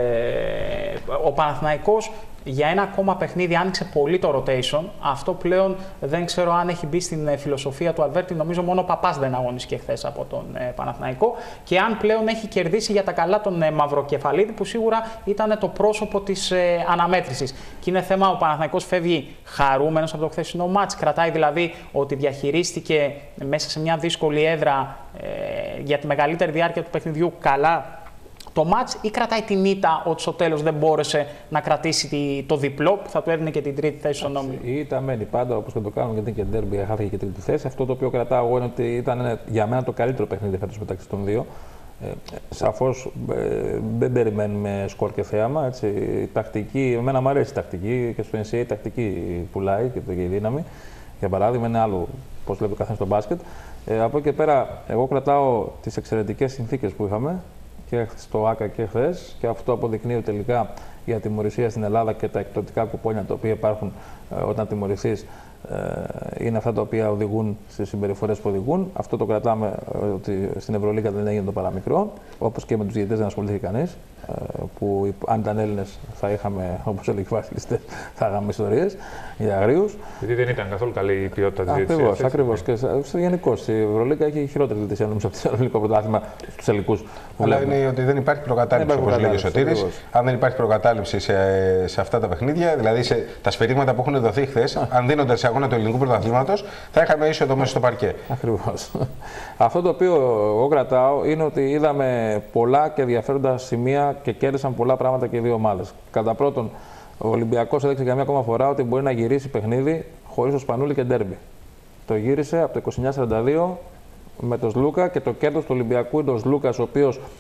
ο Παναθηναϊκός για ένα ακόμα παιχνίδι άνοιξε πολύ το rotation. Αυτό πλέον δεν ξέρω αν έχει μπει στην φιλοσοφία του Αλβέρτη. Νομίζω μόνο ο Παπάς δεν αγωνίστηκε χθες από τον ε, Παναθηναϊκό. Και αν πλέον έχει κερδίσει για τα καλά τον ε, Μαυροκεφαλίδη, που σίγουρα ήταν το πρόσωπο της ε, αναμέτρησης. Και είναι θέμα, ο Παναθηναϊκός φεύγει χαρούμενος από το χθεσινό μάτς. Κρατάει δηλαδή ότι διαχειρίστηκε μέσα σε μια δύσκολη έδρα ε, για τη μεγαλύτερη διάρκεια του παιχνιδιού καλά το μάτς, ή κρατάει την ήττα ότι στο τέλος δεν μπόρεσε να κρατήσει το διπλό που θα του έδινε και την τρίτη θέση στον όμιλο. Η ήττα μένει πάντα, όπως και το κάνουμε, γιατί και ντέρμπι χάθηκε και τρίτη θέση. Αυτό το οποίο κρατάω εγώ είναι ότι ήταν για μένα το καλύτερο παιχνίδι φέτος μεταξύ των δύο. Ε, σαφώς ε, δεν περιμένουμε σκορ και θέαμα. Έτσι. Η τακτική, εμένα μου αρέσει η τακτική και στο N C A A η τακτική πουλάει και το η δύναμη. Για παράδειγμα, είναι άλλο πώς βλέπει ο καθένας στο μπάσκετ. Ε, από εκεί και πέρα, εγώ κρατάω τις εξαιρετικές συνθήκες που είχαμε και στο ΆΚΑ και χθες, και αυτό αποδεικνύει τελικά για τιμωρησία στην Ελλάδα και τα εκπτωτικά κουπόνια τα οποία υπάρχουν ε, όταν τιμωρηθείς ε, είναι αυτά τα οποία οδηγούν στις συμπεριφορές που οδηγούν. Αυτό το κρατάμε ε, ότι στην Ευρωλίγα δεν έγινε το παραμικρό, όπως και με τους διαιτητές δεν ασχολήθηκε κανείς. Ε, που αν ήταν Έλληνες θα είχαμε, όπως έλεγε ο Βασιλιστές, θα είχαμε ιστορίες για αγρίους. Γιατί δεν ήταν καθόλου καλή η ποιότητα της διαιτησίας. Ακριβώς, ακριβώς. Και γενικώς η Ευρωλίγα έχει χειρότερη διαιτησία νομίζω από το ελληνικό πρωτάθλημα στους τελικούς. Αλλά είναι ότι δεν υπάρχει προκατάληψη, όπως λέγει ο Σωτήρης. Αν δεν υπάρχει προκατάληψη σε, σε αυτά τα παιχνίδια, δηλαδή σε τα σφυρίγματα που έχουν δοθεί χθες, αν δίνονται σε αγώνα του ελληνικού πρωταθλήματος, θα είχαμε είσοδο μέσα στο παρκέ. Ακριβώς. Αυτό το οποίο εγώ κρατάω είναι ότι είδαμε πολλά και ενδιαφέροντα σημεία και κέρδισαν πολλά πράγματα και οι δύο ομάδες. Κατά πρώτον, ο Ολυμπιακός έδειξε για μια ακόμα φορά ότι μπορεί να γυρίσει παιχνίδι χωρίς το Σπανούλη και ντέρμπι. Το γύρισε από το είκοσι εννιά σαράντα δύο με τον Σλούκα, και το κέρδος του Ολυμπιακού είναι ο Σλούκας, ο οποίος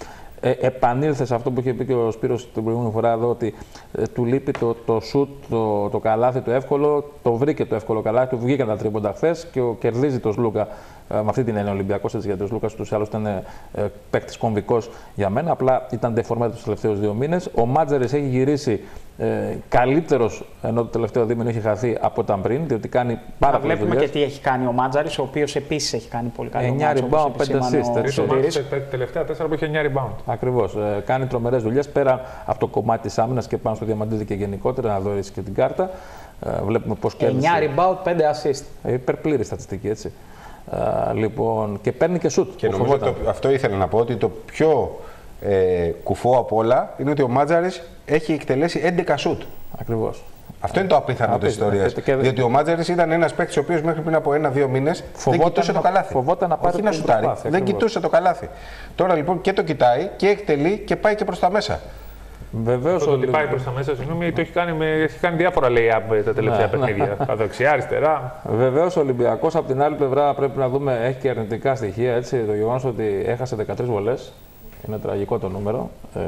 ε, επανήλθε σε αυτό που είχε πει και ο Σπύρος την προηγούμενη φορά εδώ, ότι ε, του λείπει το, το σουτ, το, το καλάθι, το εύκολο. Το βρήκε το εύκολο καλάθι, του βγήκαν τα τρίποντα χθες και ο, κερδίζει τον Σλούκα. Ε, με αυτή την έννοια ο Ολυμπιακός, έτσι, γιατί ο Σλούκας τους άλλους ήταν ε, παίκτης κομβικός για μένα. Απλά ήταν deformed τους τελευταίους δύο μήνες. Ο Μάτζαρης έχει γυρίσει ε, καλύτερος, ενώ το τελευταίο δίμηνο είχε χαθεί από όταν πριν, διότι κάνει πάρα πολλές δουλειές. Βλέπουμε και τι έχει κάνει ο Μάτζαρης, ο οποίος επίσης έχει κάνει πολύ καλό εννιά rebound, πέντε assist. Τα τελευταία τέσσερα που είχε εννιά rebound. Ακριβώς. Ε, κάνει τρομερές δουλειές πέρα από το κομμάτι της άμυνας και πάνω στο Διαμαντίδη και γενικότερα, να δωρήσει και την κάρτα. Ε, βλέπουμε πώς κέρδισε. εννιά rebound, πέντε assist. Ε, υπερπλήρη στατιστική, έτσι. Uh, λοιπόν, και παίρνει και σουτ. Και νομίζω το, αυτό ήθελα να πω, ότι το πιο ε, κουφό από όλα είναι ότι ο Μάτζαρης έχει εκτελέσει έντεκα σουτ. Ακριβώς. Αυτό είναι το απίθανο της ιστορίας. Και... Διότι ο Μάτζαρης ήταν ένας παίκτης ο οποίος μέχρι πριν από ένα-δύο μήνες δεν κοιτούσε το καλάθι. Φοβόταν να πάρει. Όχι να σουτάρει, δεν κοιτούσε το καλάθι. Τώρα λοιπόν και το κοιτάει και εκτελεί και πάει και προς τα μέσα. Βεβαίως. Το ότι πάει προς τα μέσα, συγγνώμη, το έχει κάνει, με, έχει κάνει διάφορα lay-up τα τελευταία ναι, παιχνίδια. Ναι. Δεξιά, αριστερά. Βεβαίως ο Ολυμπιακός από την άλλη πλευρά πρέπει να δούμε, έχει και αρνητικά στοιχεία. Έτσι, το γεγονός ότι έχασε δεκατρείς βολές. Είναι τραγικό το νούμερο.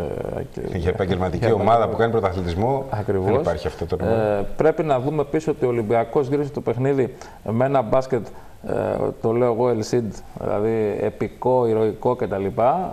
Ε, για επαγγελματική ομάδα που κάνει πρωταθλητισμό, ακριβώς. Δεν υπάρχει αυτό το νούμερο. Ε, πρέπει να δούμε επίσης ότι ο Ολυμπιακός γύρισε το παιχνίδι με ένα μπάσκετ. Ε, το λέω εγώ Ελσίντ, δηλαδή επικό, ηρωικό κτλ. Ε,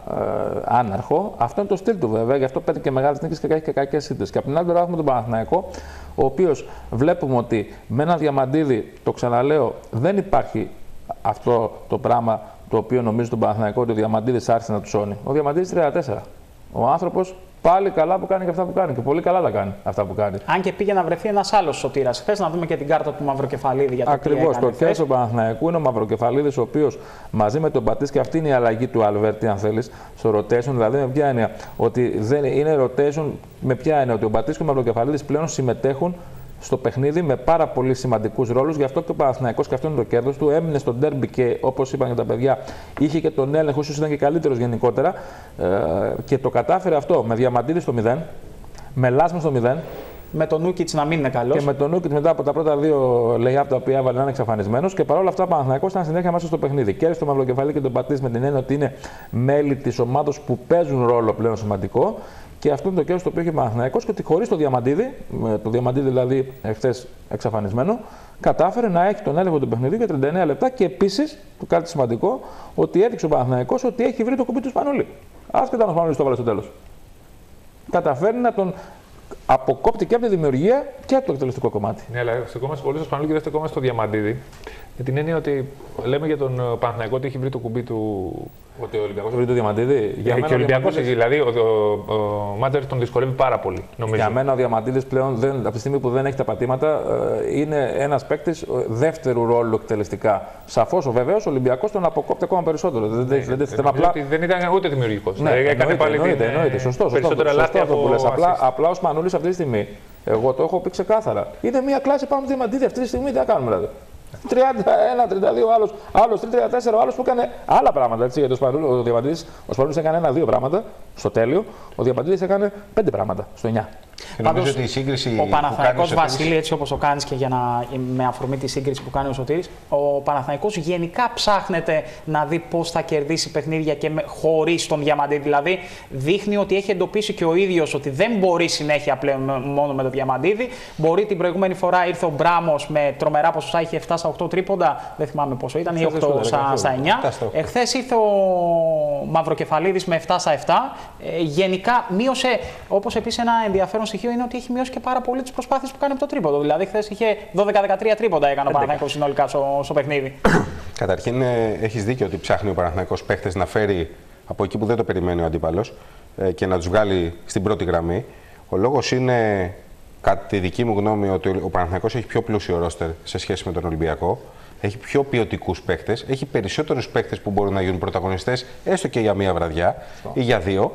άναρχο. Αυτό είναι το στυλ του βέβαια, γι' αυτό παίρνει και μεγάλες νίκες και έχει και κακές ήττες. Και από την άλλη πλευρά έχουμε τον Παναθηναϊκό, ο οποίος βλέπουμε ότι με ένα Διαμαντίδη, το ξαναλέω, δεν υπάρχει αυτό το πράγμα το οποίο νομίζω τον Παναθηναϊκό ότι ο Διαμαντίδης άρχισε να του σώνει. Ο Διαμαντίδης τριάντα τέσσερα. Ο άνθρωπος πάλι καλά που κάνει και αυτά που κάνει. Και πολύ καλά τα κάνει αυτά που κάνει. Αν και πήγε να βρεθεί ένας άλλος σωτήρας. Χθες να δούμε και την κάρτα του Μαυροκεφαλίδη για το ακριβώς. Το κέντρο του Παναθηναϊκού είναι ο Μαυροκεφαλίδης, ο οποίος μαζί με τον Μπατίς, και αυτή είναι η αλλαγή του Αλβέρτη, αν θέλεις, στο rotation. Δηλαδή, με ποια έννοια, ότι δεν είναι rotation, με ποια έννοια, ότι ο Μπατίς και ο Μαυροκεφαλίδης πλέον συμμετέχουν στο παιχνίδι με πάρα πολύ σημαντικούς ρόλους. Γι' αυτό και ο Παναθηναϊκός, και αυτό είναι το κέρδος του, έμεινε στο ντέρμπι και όπως είπαν και τα παιδιά, είχε και τον έλεγχο, ίσως ήταν και καλύτερος γενικότερα. Ε, και το κατάφερε αυτό με Διαμαντίδη στο μηδέν, με Λάσμα στο μηδέν. Με τον Νούκιτς να μην είναι καλός. Και με τον Νούκιτς μετά από τα πρώτα δύο lay-up τα οποία έβαλε να είναι εξαφανισμένος. Και παρόλα αυτά ο Παναθηναϊκός ήταν συνέχεια μέσα στο παιχνίδι. Κέρδισε το Μαυροκεφαλή και τον Πατής με την έννοια ότι είναι μέλη της ομάδος που παίζουν ρόλο πλέον σημαντικό. Και αυτό είναι το κέρδος το οποίο έχει ο Παναθηναϊκός, και ότι χωρίς το Διαμαντίδη, το Διαμαντίδη δηλαδή εχθές εξαφανισμένο, κατάφερε να έχει τον έλεγχο του παιχνιδιού για τριάντα εννέα λεπτά. Και επίσης, το κάτι σημαντικό, ότι έδειξε ο Παναθηναϊκός ότι έχει βρει το κουμπί του Σπανούλη. Άσχετα αν ο Σπανούλης το έβαλε στο τέλος. Καταφέρνει να τον αποκόπτει και από τη δημιουργία και από το εκτελεστικό κομμάτι. Ναι, αλλά στεκόμαστε πολύ στο Σπανούλη και δεν στεκόμαστε στο Διαμαντίδη. Με την έννοια ότι λέμε για τον Παναθηναϊκό ότι έχει βρει το κουμπί του. Ότι ο Ολυμπιακός βρει το Διαμαντίδη. Για μένα και ο Ολυμπιακός, δηλαδή ο, ο, ο Μάτζαρης τον δυσκολεύει πάρα πολύ. Νομίζω. Για μένα ο Διαμαντίδης πλέον, δεν, από τη στιγμή που δεν έχει τα πατήματα, είναι ένας παίκτης δεύτερου ρόλου εκτελεστικά. Σαφώς, βεβαίως, ο Ολυμπιακός τον αποκόπτει ακόμα περισσότερο. Ναι, δεν, δεν, δεν, απλά... δεν ήταν ούτε δημιουργικός. Ναι, δηλαδή, έκανε πάλι εννοείται, την, εννοείται, σωστό, περισσότερα σωστό, λάθη από λες. Απλά, απλά ο Σπανούλης αυτή τη στιγμή, εγώ το έχω πει ξεκάθαρα, είναι μια κλάση πάνω στο Διαμαντίδη αυτή τη στιγμή, τι θα κάνουμε δηλαδή. τριάντα ένα τριάντα δύο, άλλος, άλλος τριάντα τέσσερα, ο άλλος που έκανε άλλα πράγματα. Έτσι, γιατί ο Διαμαντίδης, ο Σπανούλης έκανε ένα-δύο πράγματα στο τέλειο, ο Διαμαντίδης έκανε πέντε πράγματα στο εννιά. Και νομίζω ότι η σύγκριση ο Παναθηναϊκός, Βασίλη, έτσι όπως το κάνεις και για να, με αφορμή τη σύγκριση που κάνει ο Σωτήρης, ο Παναθηναϊκός γενικά ψάχνεται να δει πώς θα κερδίσει παιχνίδια και με, χωρίς τον Διαμαντίδη. Δηλαδή, δείχνει ότι έχει εντοπίσει και ο ίδιος ότι δεν μπορεί συνέχεια πλέον μόνο με τον Διαμαντίδη. Μπορεί, την προηγούμενη φορά ήρθε ο Μπράμος με τρομερά ποσοστά, είχε εφτά στα οκτώ τρίποντα, δεν θυμάμαι πόσο ήταν, ή οκτώ στα εννιά. Εχθές ήρθε ο Μαυροκεφαλίδης με εφτά στα επτά. Ε, γενικά μείωσε, όπως επίσης ένα ενδιαφέρον στοιχείο είναι ότι έχει μειώσει και πάρα πολύ τις προσπάθειες που κάνει από το τρίποντο. Δηλαδή, χθες είχε δώδεκα δεκατρία τρίποντα έκανε ο Παναθηναϊκός συνολικά στο, στο παιχνίδι. Καταρχήν, ε, έχεις δίκιο ότι ψάχνει ο Παναθηναϊκός παίχτες να φέρει από εκεί που δεν το περιμένει ο αντίπαλος ε, και να τους βγάλει στην πρώτη γραμμή. Ο λόγος είναι, κατά τη δική μου γνώμη, ότι ο Παναθηναϊκός έχει πιο πλούσιο ρόστερ σε σχέση με τον Ολυμπιακό. Έχει πιο ποιοτικούς παίκτες, έχει περισσότερους παίκτες που μπορούν να γίνουν πρωταγωνιστές, έστω και για μία βραδιά so. ή για δύο.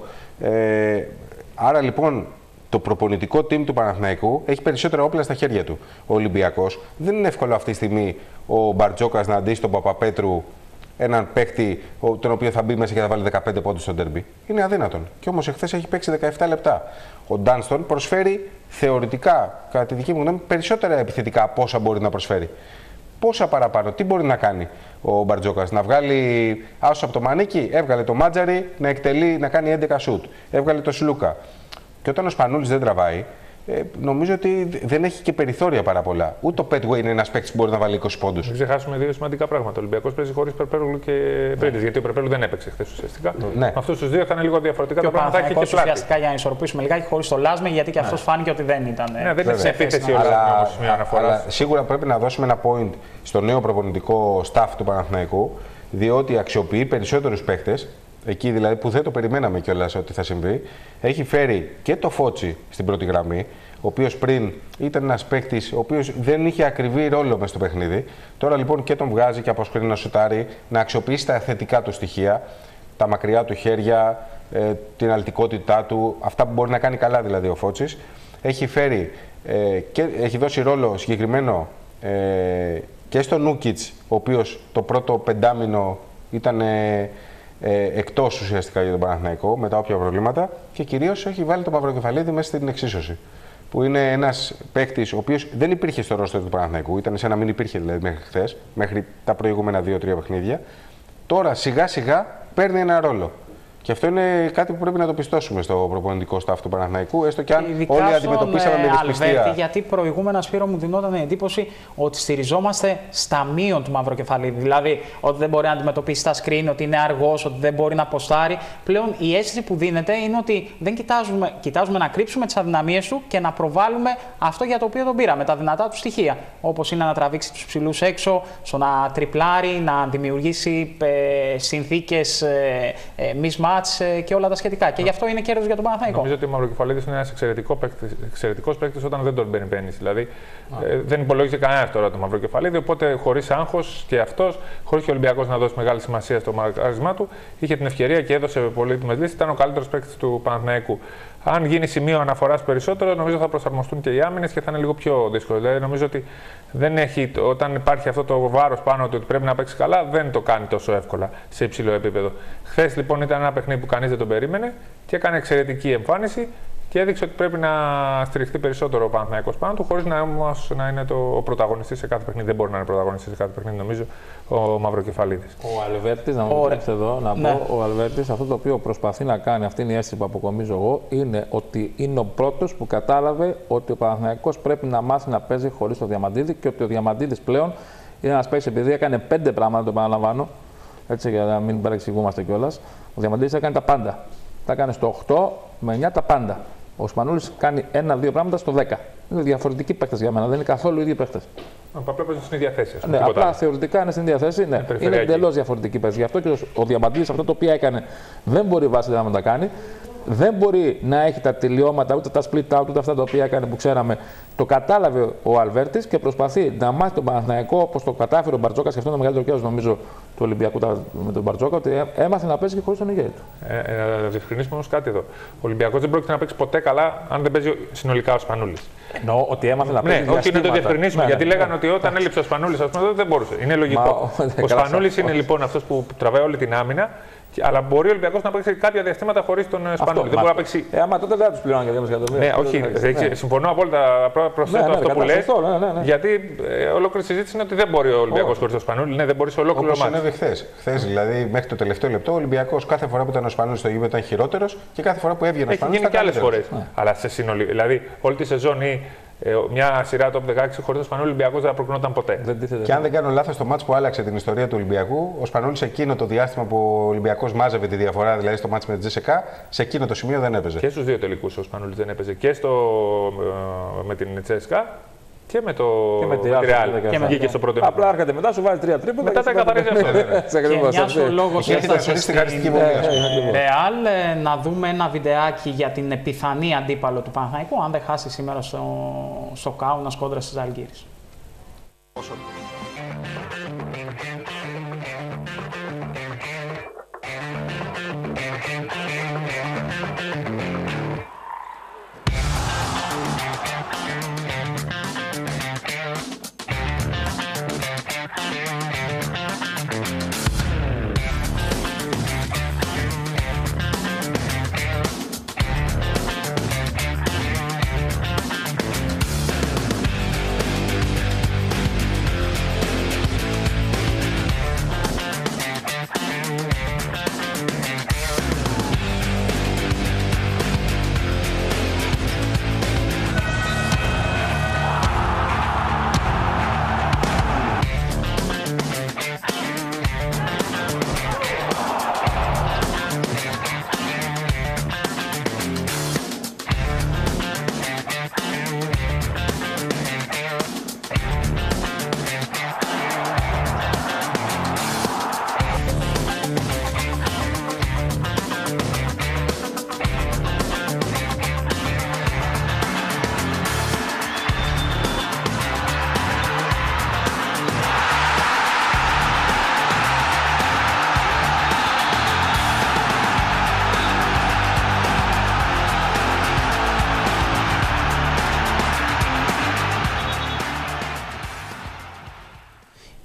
Ε, άρα λοιπόν, το προπονητικό team του Παναθηναϊκού έχει περισσότερα όπλα στα χέρια του. Ο Ολυμπιακός δεν είναι εύκολο αυτή τη στιγμή ο Μπαρτζόκας να αντίσει τον Παπαπέτρου, έναν παίκτη τον οποίο θα μπει μέσα και θα βάλει δεκαπέντε πόντους στο ντέρμπι. Είναι αδύνατον. Και όμως εχθές έχει παίξει δεκαεπτά λεπτά. Ο Ντάνστον προσφέρει θεωρητικά, κατά τη δική μου γνώμη, περισσότερα επιθετικά από όσα μπορεί να προσφέρει. πόσα παραπάνω. Τι μπορεί να κάνει ο Μπαρτζόκας? Να βγάλει άσο από το μανίκι? Έβγαλε το Μάτζαρη να εκτελεί, να κάνει έντεκα σουτ. Έβγαλε το Σλούκα. Και όταν ο Σπανούλης δεν τραβάει, ε, νομίζω ότι δεν έχει και περιθώρια πάρα πολλά. Ούτε ο Πέτουεϊ είναι ένας παίκτης που μπορεί να βάλει είκοσι πόντους. Μην ξεχάσουμε δύο σημαντικά πράγματα. Ο Ολυμπιακός παίζει χωρίς Περπέλογλου και Πρίντες. Γιατί ο Περπέλογλου δεν έπαιξε χθες ουσιαστικά. Ναι. Με αυτούς τους δύο θα είναι λίγο διαφορετικά και τα πράγματα. Και ο Παναθηναϊκός ουσιαστικά, για να ισορροπήσουμε λιγάκι, χωρίς το Λάσμε, γιατί και αυτός φάνηκε ότι δεν ήταν. Ναι, δεν είναι σε επίθεση ο Λάσμε. Σίγουρα πρέπει να δώσουμε ένα point στο νέο προπονητικό staff του Παναθηναϊκού, διότι αξιοποιεί περισσότερους παίκτες. Εκεί δηλαδή που δεν το περιμέναμε κιόλας ότι θα συμβεί, έχει φέρει και το Φότσι στην πρώτη γραμμή, ο οποίος πριν ήταν ένας παίκτης ο οποίος δεν είχε ακριβή ρόλο μες στο παιχνίδι. Τώρα λοιπόν και τον βγάζει και αποσχολεί να σουτάρει, να αξιοποιήσει τα θετικά του στοιχεία, τα μακριά του χέρια, ε, την αλτικότητά του, αυτά που μπορεί να κάνει καλά δηλαδή ο Φότσης. Έχει φέρει ε, και έχει δώσει ρόλο συγκεκριμένο ε, και στο Νούκιτς, ο οποίος το πρώτο πεντάμινο ήταν ε, ε, εκτός ουσιαστικά για τον Παναθηναϊκό, μετά όποια προβλήματα, και κυρίως έχει βάλει το Μαυροκεφαλίδη μέσα στην εξίσωση. Που είναι ένας παίκτης ο οποίος δεν υπήρχε στο ρόστερ του Παναθηναϊκού, ήταν σαν να μην υπήρχε δηλαδή μέχρι χθες, μέχρι τα προηγούμενα δύο τρία παιχνίδια. Τώρα σιγά σιγά παίρνει ένα ρόλο. Και αυτό είναι κάτι που πρέπει να το πιστώσουμε στο προπονητικό staff του Παναθηναϊκού, έστω και αν ειδικά όλοι αντιμετωπίσαμε με δυσπιστία. Αλβέρτη, γιατί προηγούμενα, Σπύρο, μου δινόταν η εντύπωση ότι στηριζόμαστε στα μείον του Μαυροκεφαλίδη. Δηλαδή ότι δεν μπορεί να αντιμετωπίσει τα screen, ότι είναι αργός, ότι δεν μπορεί να ποστάρει. Πλέον η αίσθηση που δίνεται είναι ότι δεν κοιτάζουμε, κοιτάζουμε να κρύψουμε τις αδυναμίες του και να προβάλλουμε αυτό για το οποίο τον πήραμε, τα δυνατά του στοιχεία. Όπως είναι να τραβήξει τους ψηλούς έξω, στο να τριπλάρει, να δημιουργήσει ε, συνθήκες ε, ε, και όλα τα σχετικά. Και γι' αυτό είναι κέρδος για τον Παναθηναϊκό. Νομίζω ότι ο Μαυροκεφαλίδης είναι ένας εξαιρετικός παίκτης όταν δεν τον περιπένεις. Δηλαδή ε, δεν υπολόγιζε κανένα τώρα τον Μαυροκεφαλίδη. Οπότε χωρίς άγχος και αυτός, χωρίς και ο Ολυμπιακός να δώσει μεγάλη σημασία στο μαρκάρισμά του, είχε την ευκαιρία και έδωσε πολύτιμες λύσεις. Ήταν ο καλύτερος παίκτης του Παναθηναϊκού. Αν γίνει σημείο αναφοράς περισσότερο, νομίζω θα προσαρμοστούν και οι άμυνες και θα είναι λίγο πιο δύσκολο. Δηλαδή, νομίζω ότι δεν έχει, όταν υπάρχει αυτό το βάρος πάνω του ότι πρέπει να παίξει καλά, δεν το κάνει τόσο εύκολα σε υψηλό επίπεδο. Χθες λοιπόν ήταν ένα παιχνίδι που κανείς δεν τον περίμενε και έκανε εξαιρετική εμφάνιση και έδειξε ότι πρέπει να στηριχθεί περισσότερο ο Παναθηναϊκός πάνω του, χωρίς να, όμως, να είναι το, ο πρωταγωνιστής σε κάθε παιχνίδι. Δεν μπορεί να είναι πρωταγωνιστής σε κάθε παιχνίδι, νομίζω, ο Μαυροκεφαλίδης. Ο Αλβέρτης, να μου επιτρέψετε εδώ να ναι. πω, ο Αλβέρτης αυτό το οποίο προσπαθεί να κάνει, αυτή είναι η αίσθηση που αποκομίζω εγώ, είναι ότι είναι ο πρώτος που κατάλαβε ότι ο Παναθηναϊκός πρέπει να μάθει να παίζει χωρίς το Διαμαντίδη και ότι ο Διαμαντίδης πλέον είναι ένας παίκτης, επειδή έκανε πέντε πράγματα, το επαναλαμβάνω, έτσι για να μην παρεξηγούμαστε κιόλας. Ο Διαμαντίδης έκανε τα πάντα. Τα έκανε στο οκτώ με εννιά τα πάντα. Ο Σπανούλης κάνει ένα-δύο πράγματα στο δέκα. Είναι διαφορετικοί παίκτες για μένα, δεν είναι καθόλου οι ίδιοι παίκτες. Απλά παίζουν στην ίδια θέση. Ναι, απλά άλλο. Θεωρητικά είναι στην ίδια θέση. Ναι. Είναι, είναι εντελώς διαφορετικοί παίκτες. Γι' αυτό και ο Διαμαντίδης αυτό το οποίο έκανε δεν μπορεί βάσει να τα κάνει. Δεν μπορεί να έχει τα τελειώματα, ούτε τα split out, ούτε αυτά τα οποία έκανε που ξέραμε. Το κατάλαβε ο Αλβέρτης και προσπαθεί να μάθει τον Παναθηναϊκό όπως το κατάφερε ο Μπαρτζόκας, και αυτό είναι το μεγαλύτερο κέρδος νομίζω του Ολυμπιακού με τον Μπαρτζόκα, ότι έμαθε να παίζει και χωρίς τον ηγέτη του. Ε, ε, να διευκρινίσουμε όμως κάτι εδώ. Ο Ολυμπιακός δεν πρόκειται να παίξει ποτέ καλά αν δεν παίζει συνολικά ο Σπανούλης. Εννοώ ότι έμαθε να παίζει. Ναι, όχι να το διευκρινίσουμε, ναι, γιατί ναι, λέγανε ναι, ότι όταν έλειψε ο Σπανούλης δεν μπορούσε. Είναι λογικό. Μα, ο Σπανούλης είναι λοιπόν αυτός που τραβάει όλη την άμυνα. Αλλά μπορεί ο Ολυμπιακός να παίξει κάποια διαστήματα χωρίς τον Σπανούλη. Δεν μπορεί να παίξει. Ε, άμα τότε δεν θα τους πληρώνει για δύο εκατομμύρια. Ναι, όχι. Ναι. Συμφωνώ απόλυτα. Προσθέτω ναι, ναι, αυτό που λες. Ναι, ναι, ναι. Γιατί ε, ολόκληρη συζήτηση είναι ότι δεν μπορεί ο Ολυμπιακός χωρίς τον Σπανούλη. Ναι, δεν μπορεί σε ολόκληρο μάτι. Όπως συνέβη χθες. Χθες δηλαδή μέχρι το τελευταίο λεπτό ο Ολυμπιακός κάθε φορά που ήταν ο Σπανούλης στο γήπεδο ήταν χειρότερος και κάθε φορά που έβγαινε ο Σπανούλης. Έχει γίνει και άλλες φορές. Αλλά σε συνολικό. Δηλαδή όλη τη σεζόν ή Ε, μια σειρά top δεκαέξι χωρίς τον Σπανούλη, ο Ολυμπιακός δεν θα προκρινόταν ποτέ. Δεν και αν δεν κάνω λάθος, το μάτς που άλλαξε την ιστορία του Ολυμπιακού, ο Σπανούλης εκείνο το διάστημα που ο Ολυμπιακός μάζευε τη διαφορά, δηλαδή στο μάτς με τη Τζέσσεκα, σε εκείνο το σημείο δεν έπαιζε. Και στους δύο τελικούς ο Σπανούλης δεν έπαιζε. Και στο, ε, με την Τζέσσεκα και με το Ρεάλ. Και με βγήκε στο πρώτο. Απλά έρχεται μετά, σου βάζει τρία τρίποντα. Μετά τα καθαρίζει αυτό. Και μιας ο λόγος έφτασε στην Ρεάλ, να δούμε ένα βιντεάκι για την πιθανή αντίπαλο του Παναθηναϊκού, αν δεν χάσει σήμερα στο Κάουνας κόντρα στις Ζαλγκίρις.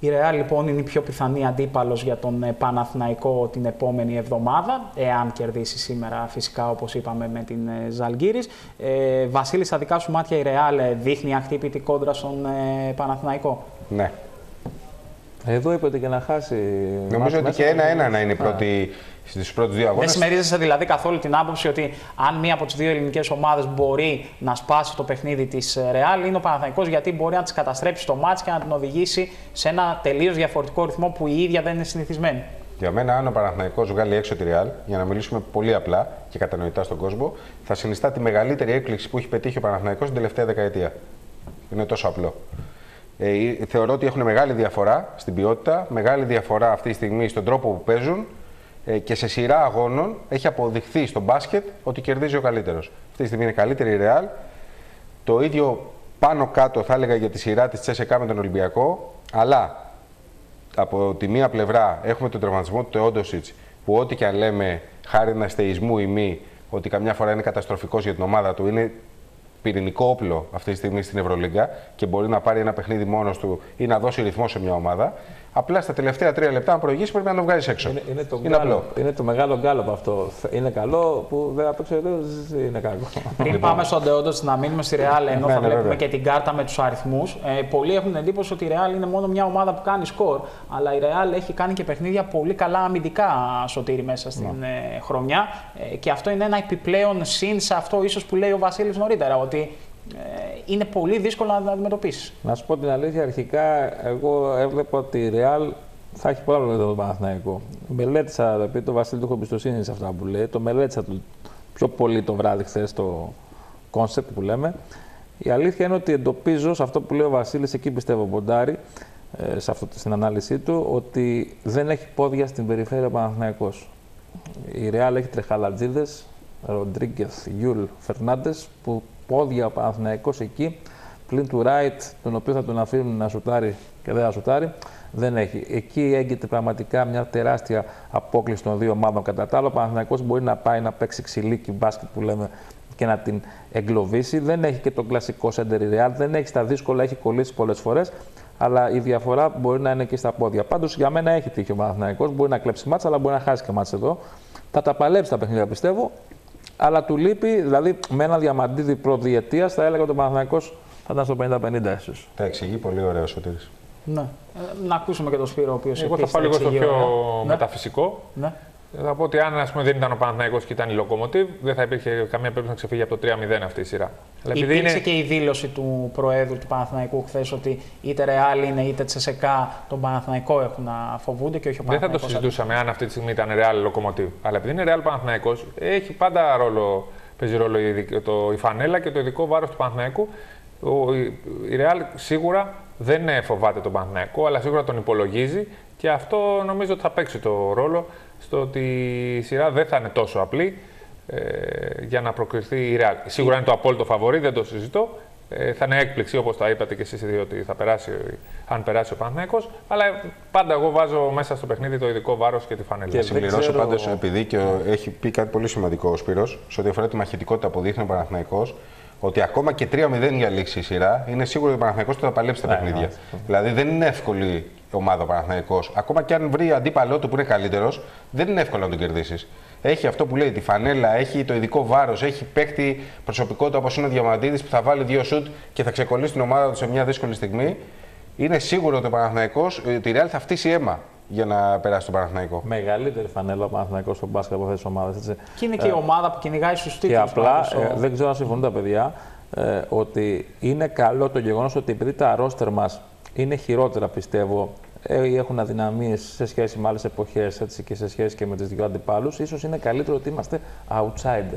Η Ρεάλ λοιπόν είναι η πιο πιθανή αντίπαλος για τον Παναθηναϊκό την επόμενη εβδομάδα, εάν κερδίσει σήμερα φυσικά όπως είπαμε με την Ζαλγκίρις. Ε, Βασίλη, στα δικά σου μάτια η Ρεάλ δείχνει αχτύπητη κόντρα στον ε, Παναθηναϊκό? Ναι. Εδώ είπε ότι και να χάσει. Νομίζω ότι και ένα-ένα να είναι η πρώτη, στις πρώτες δύο αγώνες. Δεν συμμερίζεσαι δηλαδή καθόλου την άποψη ότι αν μία από τις δύο ελληνικές ομάδες μπορεί να σπάσει το παιχνίδι της Ρεάλ, είναι ο Παναθηναϊκός, γιατί μπορεί να της καταστρέψει το μάτς και να την οδηγήσει σε ένα τελείως διαφορετικό ρυθμό που η ίδια δεν είναι συνηθισμένη. Για μένα, αν ο Παναθηναϊκός βγάλει έξω τη Ρεάλ, για να μιλήσουμε πολύ απλά και κατανοητά στον κόσμο, θα συνιστά τη μεγαλύτερη έκπληξη που έχει πετύχει ο Παναθηναϊκός την τελευταία δεκαετία. Είναι τόσο απλό. Ε, θεωρώ ότι έχουν μεγάλη διαφορά στην ποιότητα, μεγάλη διαφορά αυτή τη στιγμή στον τρόπο που παίζουν ε, και σε σειρά αγώνων έχει αποδειχθεί στο μπάσκετ ότι κερδίζει ο καλύτερος. Αυτή τη στιγμή είναι καλύτερη η Ρεάλ. Το ίδιο πάνω κάτω θα έλεγα για τη σειρά της Τσέσεκα με τον Ολυμπιακό, αλλά από τη μία πλευρά έχουμε τον τραυματισμό του Τεόντοσιτς, που ό,τι και αν λέμε χάρη ένα στεϊσμού ή μη, ότι καμιά φορά είναι καταστροφικός για την ομάδα του, είναι πυρηνικό όπλο αυτή τη στιγμή στην Ευρωλίγκα και μπορεί να πάρει ένα παιχνίδι μόνος του ή να δώσει ρυθμό σε μια ομάδα. Απλά στα τελευταία τρία λεπτά, αν προηγήσει, πρέπει να το βγάλει έξω. Είναι, είναι, το είναι, γκάλο, είναι το μεγάλο γκάλωπ αυτό. Είναι καλό που δεν απέξω εδώ, είναι κακό. Πριν πάμε στον Τεόντοσιτς να μείνουμε στη Ρεάλ, ενώ ναι, θα ναι, βλέπουμε βέβαια. και την κάρτα με τους αριθμούς. Ε, πολλοί έχουν την εντύπωση ότι η Ρεάλ είναι μόνο μια ομάδα που κάνει σκορ. Αλλά η Ρεάλ έχει κάνει και παιχνίδια πολύ καλά αμυντικά, Σωτήρη, μέσα στην ναι. ε, χρονιά. Ε, και αυτό είναι ένα επιπλέον συν σε αυτό ίσως που λέει ο Βασίλης νωρίτερα, ότι είναι πολύ δύσκολο να την αντιμετωπίσει. Να σου πω την αλήθεια, αρχικά εγώ έβλεπα ότι η Real θα έχει πολλά προβλήματα με τον Παναθηναϊκό. Μελέτησα, επειδή το Βασίλη του έχω εμπιστοσύνη σε αυτά που λέει, το μελέτησα το πιο πολύ το βράδυ χθες το κόνσεπτ που λέμε. Η αλήθεια είναι ότι εντοπίζω σε αυτό που λέει ο Βασίλης, εκεί πιστεύω ποντάρι, σε αυτό, στην ανάλυση του, ότι δεν έχει πόδια στην περιφέρεια ο Παναθηναϊκός. Η Real έχει τρεχαλατζίδες, Ροντρίγκεθ, Γιούλ, Φερνάντες, που πόδια ο Παναθηναϊκός εκεί, πλην του Ράιτ, τον οποίο θα τον αφήνουν να σουτάρει και δεν θα σουτάρει, δεν έχει. Εκεί έγκυται πραγματικά μια τεράστια απόκληση των δύο ομάδων. Κατά τα άλλα, ο Παναθηναϊκός μπορεί να πάει να παίξει ξυλίκι μπάσκετ που λέμε και να την εγκλωβίσει. Δεν έχει και τον κλασικό σέντερ η Real, δεν έχει στα δύσκολα, έχει κολλήσει πολλές φορές. Αλλά η διαφορά μπορεί να είναι και στα πόδια. Πάντως για μένα έχει τύχει ο Παναθηναϊκός. Μπορεί να κλέψει μάτσα, αλλά μπορεί να χάσει και μάτσα εδώ. Θα τα παλέψει τα παιχνίδια, πιστεύω. Αλλά του λείπει, δηλαδή με ένα διαμαντίδι προδιετίας, θα έλεγα ότι ο Παναθηναϊκός θα ήταν στο πενήντα πενήντα ίσως. Τα εξηγεί πολύ ωραίο ο Σωτήρης. Ναι. Ε, να ακούσουμε και τον Σπύρο, ο οποίος εγώ θα πάω λίγο στο πιο ναι. μεταφυσικό. Ναι. Θα πω ότι αν ας πούμε, δεν ήταν ο Παναθηναϊκός και ήταν η Λοκομοτίβ, δεν θα υπήρχε καμία περίπτωση να ξεφύγει από το τρία μηδέν αυτή η σειρά. Υπήρξε είναι... και η δήλωση του Προέδρου του Παναθηναϊκού χθες ότι είτε Ρεάλ είναι είτε Τσεσεκά τον Παναθηναϊκό έχουν να φοβούνται και όχι ο Παναθηναϊκός. Δεν θα το συζητούσαμε αν αυτή τη στιγμή ήταν Ρεάλ Λοκομοτίβ. Αλλά επειδή είναι Ρεάλ Παναθηναϊκός, έχει πάντα ρόλο, παίζει ρόλο η, το, η φανέλα και το ειδικό βάρος του Παναθηναϊκού. Ο, η, η Ρεάλ σίγουρα δεν φοβάται τον Παναθηναϊκό, αλλά σίγουρα τον υπολογίζει και αυτό νομίζω ότι θα παίξει το ρόλο στο ότι η σειρά δεν θα είναι τόσο απλή ε, για να προκριθεί η Real. Σίγουρα είναι το απόλυτο φαβορί, δεν το συζητώ. Ε, θα είναι έκπληξη, όπως τα είπατε και εσείς οι δύο, ότι θα περάσει, αν περάσει ο Παναθηναϊκός. Αλλά πάντα εγώ βάζω μέσα στο παιχνίδι το ειδικό βάρος και τη φανέλα. Να συμπληρώσω ξέρω... πάντως, επειδή και έχει πει κάτι πολύ σημαντικό ο Σπύρος, σε ό,τι αφορά τη μαχητικότητα που δείχνει ο Παναθηναϊκός, ότι ακόμα και τρία μηδέν για λήξη η σειρά, είναι σίγουρο ότι ο Παναθηναϊκός θα παλέψει τα yeah, παιχνίδια. Yeah. Δηλαδή δεν είναι εύκολη ομάδα ο Παναθηναϊκός. Ακόμα και αν βρει αντίπαλό του που είναι καλύτερος, δεν είναι εύκολο να τον κερδίσεις. Έχει αυτό που λέει τη φανέλα, έχει το ειδικό βάρος, έχει παίκτη προσωπικότητα όπως είναι ο Διαμαντίδης που θα βάλει δύο σουτ και θα ξεκολλήσει την ομάδα του σε μια δύσκολη στιγμή. Είναι σίγουρο ότι ο Παναθηναϊκός, ότι η Real θα φτύσει αίμα για να περάσει τον Παναθηναϊκό. Μεγαλύτερη φανέλα ο Παναθηναϊκός στον μπάσκετ από αυτές τις ομάδες. Και είναι και η ε, ομάδα που κυνηγάει στους τίτλους. Και απλά, ε, δεν ξέρω αν συμφωνούν τα παιδιά, ε, ότι είναι καλό το γεγονός ότι επειδή τα ρόστερ μας είναι χειρότερα, πιστεύω, ε, έχουν αδυναμίες σε σχέση με άλλες εποχές έτσι, και σε σχέση και με τις δυο αντιπάλους, ίσως είναι καλύτερο ότι είμαστε outsider.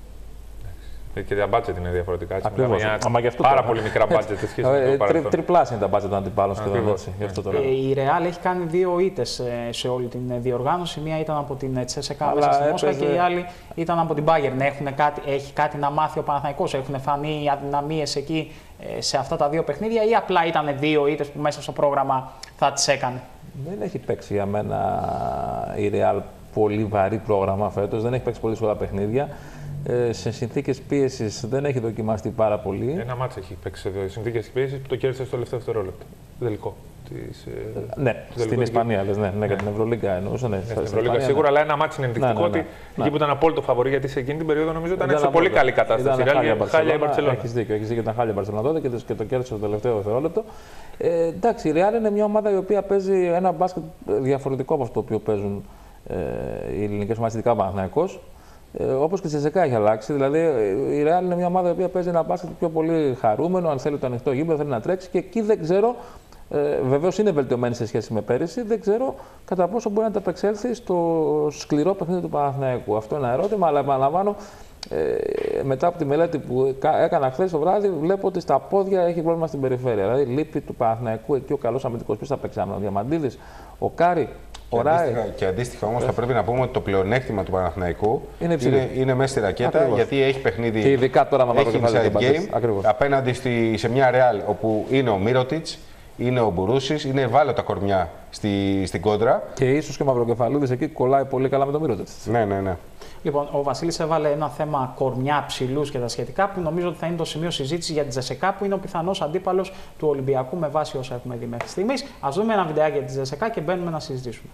Και τα μπάτζετ είναι διαφορετικά. Έτσι, Ακριβώς. Μια Γι' αυτό πάρα το... πολύ μικρά μπάτζετ σε σχέση με το παρελθόν. Τριπλάσια είναι τα μπάτζετ των αντιπάλων σχεδόν έτσι. Γι' αυτό το λέω. Η Real έχει κάνει δύο ήττες σε όλη την διοργάνωση. Μία ήταν από την Τσέσεκα μέσα στη Μόσχα έπαιζε... και η άλλη ήταν από την Bayern. Κάτι, έχει κάτι να μάθει ο Παναθηναϊκός, έχουν φανεί αδυναμίες εκεί σε αυτά τα δύο παιχνίδια ή απλά ήταν δύο ήττες που μέσα στο πρόγραμμα θα τις έκανε? Δεν έχει παίξει για μένα η Real πολύ βαρύ πρόγραμμα φέτος, δεν έχει παίξει πολύ σοβαρά παιχνίδια. Ε, σε συνθήκες πίεσης δεν έχει δοκιμαστεί πάρα πολύ. Ένα μάτς έχει παίξει σε συνθήκες πίεσης που το κέρδισε στο τελευταίο δευτερόλεπτο. Τελικό. Της, ε, ναι, στην Ισπανία, λες, ναι, ναι, για την Ευρωλίγκα εννοούσα. Ναι, ναι, στην Ευρωλίγκα σίγουρα, ναι. Αλλά ένα μάτι είναι ενδεικτικό ναι, ναι, ναι, ότι ναι. Εκεί που ήταν απόλυτο φαβορί, γιατί σε εκείνη την περίοδο νομίζω ήταν, ήταν σε πολύ καλή κατάσταση. Ήταν χάλια, χάλια η Μπαρσελόνα. Έχεις δίκιο, έχεις δίκιο, ήταν χάλια η Μπαρσελόνα τότε και το, και το κέρδισε στο τελευταίο δευτερόλεπτο. Ε, εντάξει, η Real είναι μια ομάδα η οποία παίζει ένα μπάσκετ διαφορετικό από αυτό το οποίο παίζουν ε, οι ελληνικές ομάδες, ειδικά ο Παναθηναϊκός. Ε, όπως και στη ΣΕΣΕΚΑ έχει αλλάξει. Δηλαδή η Real είναι μια ομάδα η οποία παίζει ένα μπάσκετ πιο πολύ χαρούμενο, αν θέλει το ανοιχτό γήπεδο, θέλει να τρέξει και εκεί δεν ξέρω. Ε, Βεβαίως είναι βελτιωμένη σε σχέση με πέρυσι. Δεν ξέρω κατά πόσο μπορεί να ανταπεξέλθει στο σκληρό παιχνίδι του Παναθηναϊκού. Αυτό είναι ένα ερώτημα, αλλά επαναλαμβάνω, ε, μετά από τη μελέτη που έκανα χθες το βράδυ, βλέπω ότι στα πόδια έχει πρόβλημα στην περιφέρεια. Δηλαδή λείπει του Παναθηναϊκού εκεί ο καλός αμυντικός. Ποιος θα παίξει άμυνα, ο Διαμαντίδης, ο Κάρι. Και αντίστοιχα, και αντίστοιχα όμως θα πρέπει να πούμε ότι το πλεονέκτημα του Παναθηναϊκού είναι, είναι, είναι μέσα στη ρακέτα. Ακριβώς. Γιατί έχει παιχνίδι. Και ειδικά τώρα με έχει inside game απέναντι στη, σε μια Real όπου είναι ο Μύρωτιτς, είναι ο Μπουρούσης, είναι ευάλωτα κορμιά στη, στην κόντρα. Και ίσως και ο Μαυροκεφαλούδης εκεί κολλάει πολύ καλά με τον Μύρωτιτς. Ναι, ναι, ναι. Λοιπόν, ο Βασίλης έβαλε ένα θέμα κορμιά, ψηλούς και τα σχετικά, που νομίζω ότι θα είναι το σημείο συζήτηση για τη Ζεσεκά, που είναι ο πιθανός αντίπαλος του Ολυμπιακού με βάση όσα έχουμε δει μέχρι στιγμής. Ας δούμε ένα βιντεάκι για τη Ζεσεκά και μπαίνουμε να συζητήσουμε.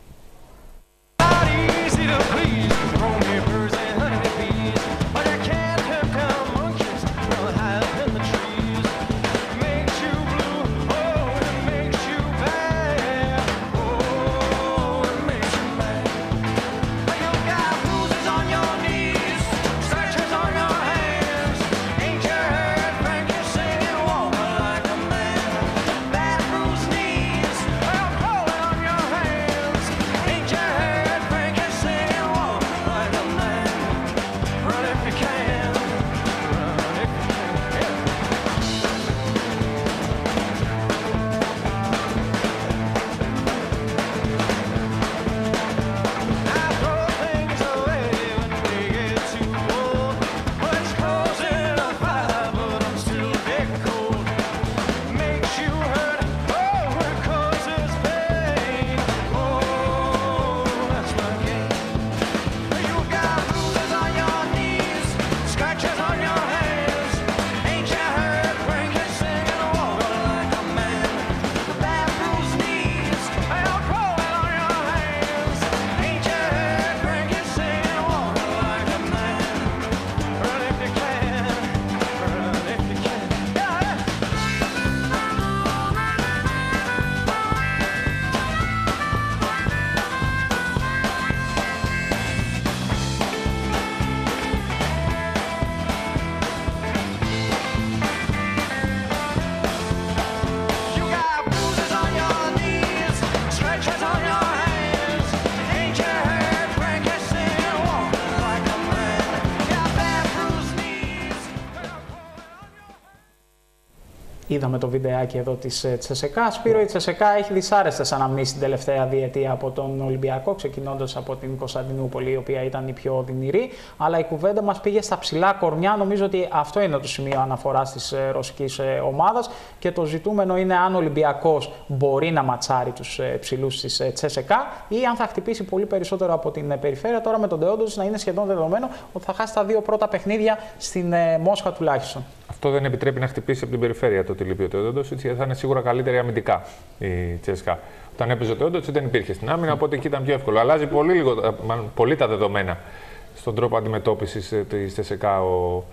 Είδαμε το βιντεάκι εδώ της Τσεσεκά. Σπύρο, η Τσεσεκά έχει δυσάρεστες αναμνήσεις την τελευταία διετία από τον Ολυμπιακό, ξεκινώντας από την Κωνσταντινούπολη, η οποία ήταν η πιο οδυνηρή. Αλλά η κουβέντα μας πήγε στα ψηλά κορμιά. Νομίζω ότι αυτό είναι το σημείο αναφοράς της ρωσικής ομάδας. Και το ζητούμενο είναι αν ο Ολυμπιακός μπορεί να ματσάρει τους ψηλούς της Τσεσεκά ή αν θα χτυπήσει πολύ περισσότερο από την περιφέρεια. Τώρα με τον Τεόντος να είναι σχεδόν δεδομένο ότι θα χάσει τα δύο πρώτα παιχνίδια στην Μόσχα τουλάχιστον. Αυτό δεν επιτρέπει να χτυπήσει από την περιφέρεια το ότι λείπει ο Τεόντοσιτς, γιατί θα είναι σίγουρα καλύτερη αμυντικά η Τσέσκα. Όταν έπαιζε ο Τεόντοσιτς δεν υπήρχε στην άμυνα, οπότε εκεί ήταν πιο εύκολο. Αλλάζει πολύ, λίγο, πολύ τα δεδομένα στον τρόπο αντιμετώπισης της Τσέσκα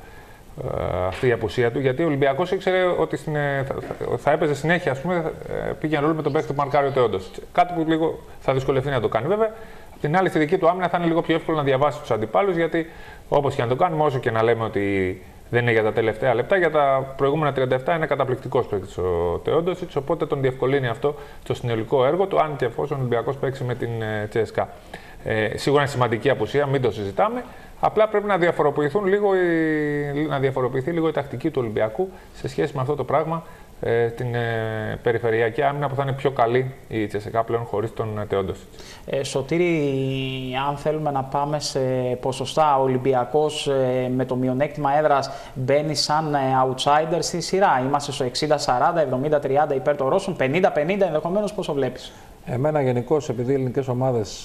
αυτή η απουσία του, γιατί ο Ολυμπιακός ήξερε ότι στην, θα, θα έπαιζε συνέχεια, ας πούμε, πήγαινε ρόλο με τον παίκτη που μαρκάρει ο Τεόντοσιτς. Κάτι που λίγο θα δυσκολευτεί να το κάνει βέβαια. Απ' την άλλη, στη δική του άμυνα θα είναι λίγο πιο εύκολο να διαβάσει τους αντιπάλους, γιατί όπως και να το κάνουμε, όσο και να λέμε ότι δεν είναι για τα τελευταία λεπτά, για τα προηγούμενα τριάντα επτά είναι καταπληκτικός παίκτης ο Τεόντοσιτς, οπότε τον διευκολύνει αυτό το συνολικό έργο του, αν και εφόσον ο Ολυμπιακός παίξει με την Τσέσκα. Ε, σίγουρα είναι σημαντική απουσία, μην το συζητάμε. Απλά πρέπει να, διαφοροποιηθούν λίγο η, να διαφοροποιηθεί λίγο η τακτική του Ολυμπιακού σε σχέση με αυτό το πράγμα, ε, την ε, περιφερειακή άμυνα που θα είναι πιο καλή η Τσέσκα πλέον χωρίς τον Τεόντοσιτς. Ε, Σωτήρη, αν θέλουμε να πάμε σε ποσοστά, ο Ολυμπιακός ε, με το μειονέκτημα έδρας μπαίνει σαν ε, outsider στη σειρά. Είμαστε στο εξήντα σαράντα, εβδομήντα τριάντα υπέρ των Ρώσων, πενήντα πενήντα ενδεχομένως, πώς το βλέπεις? Εμένα γενικώς, επειδή οι ελληνικές ομάδες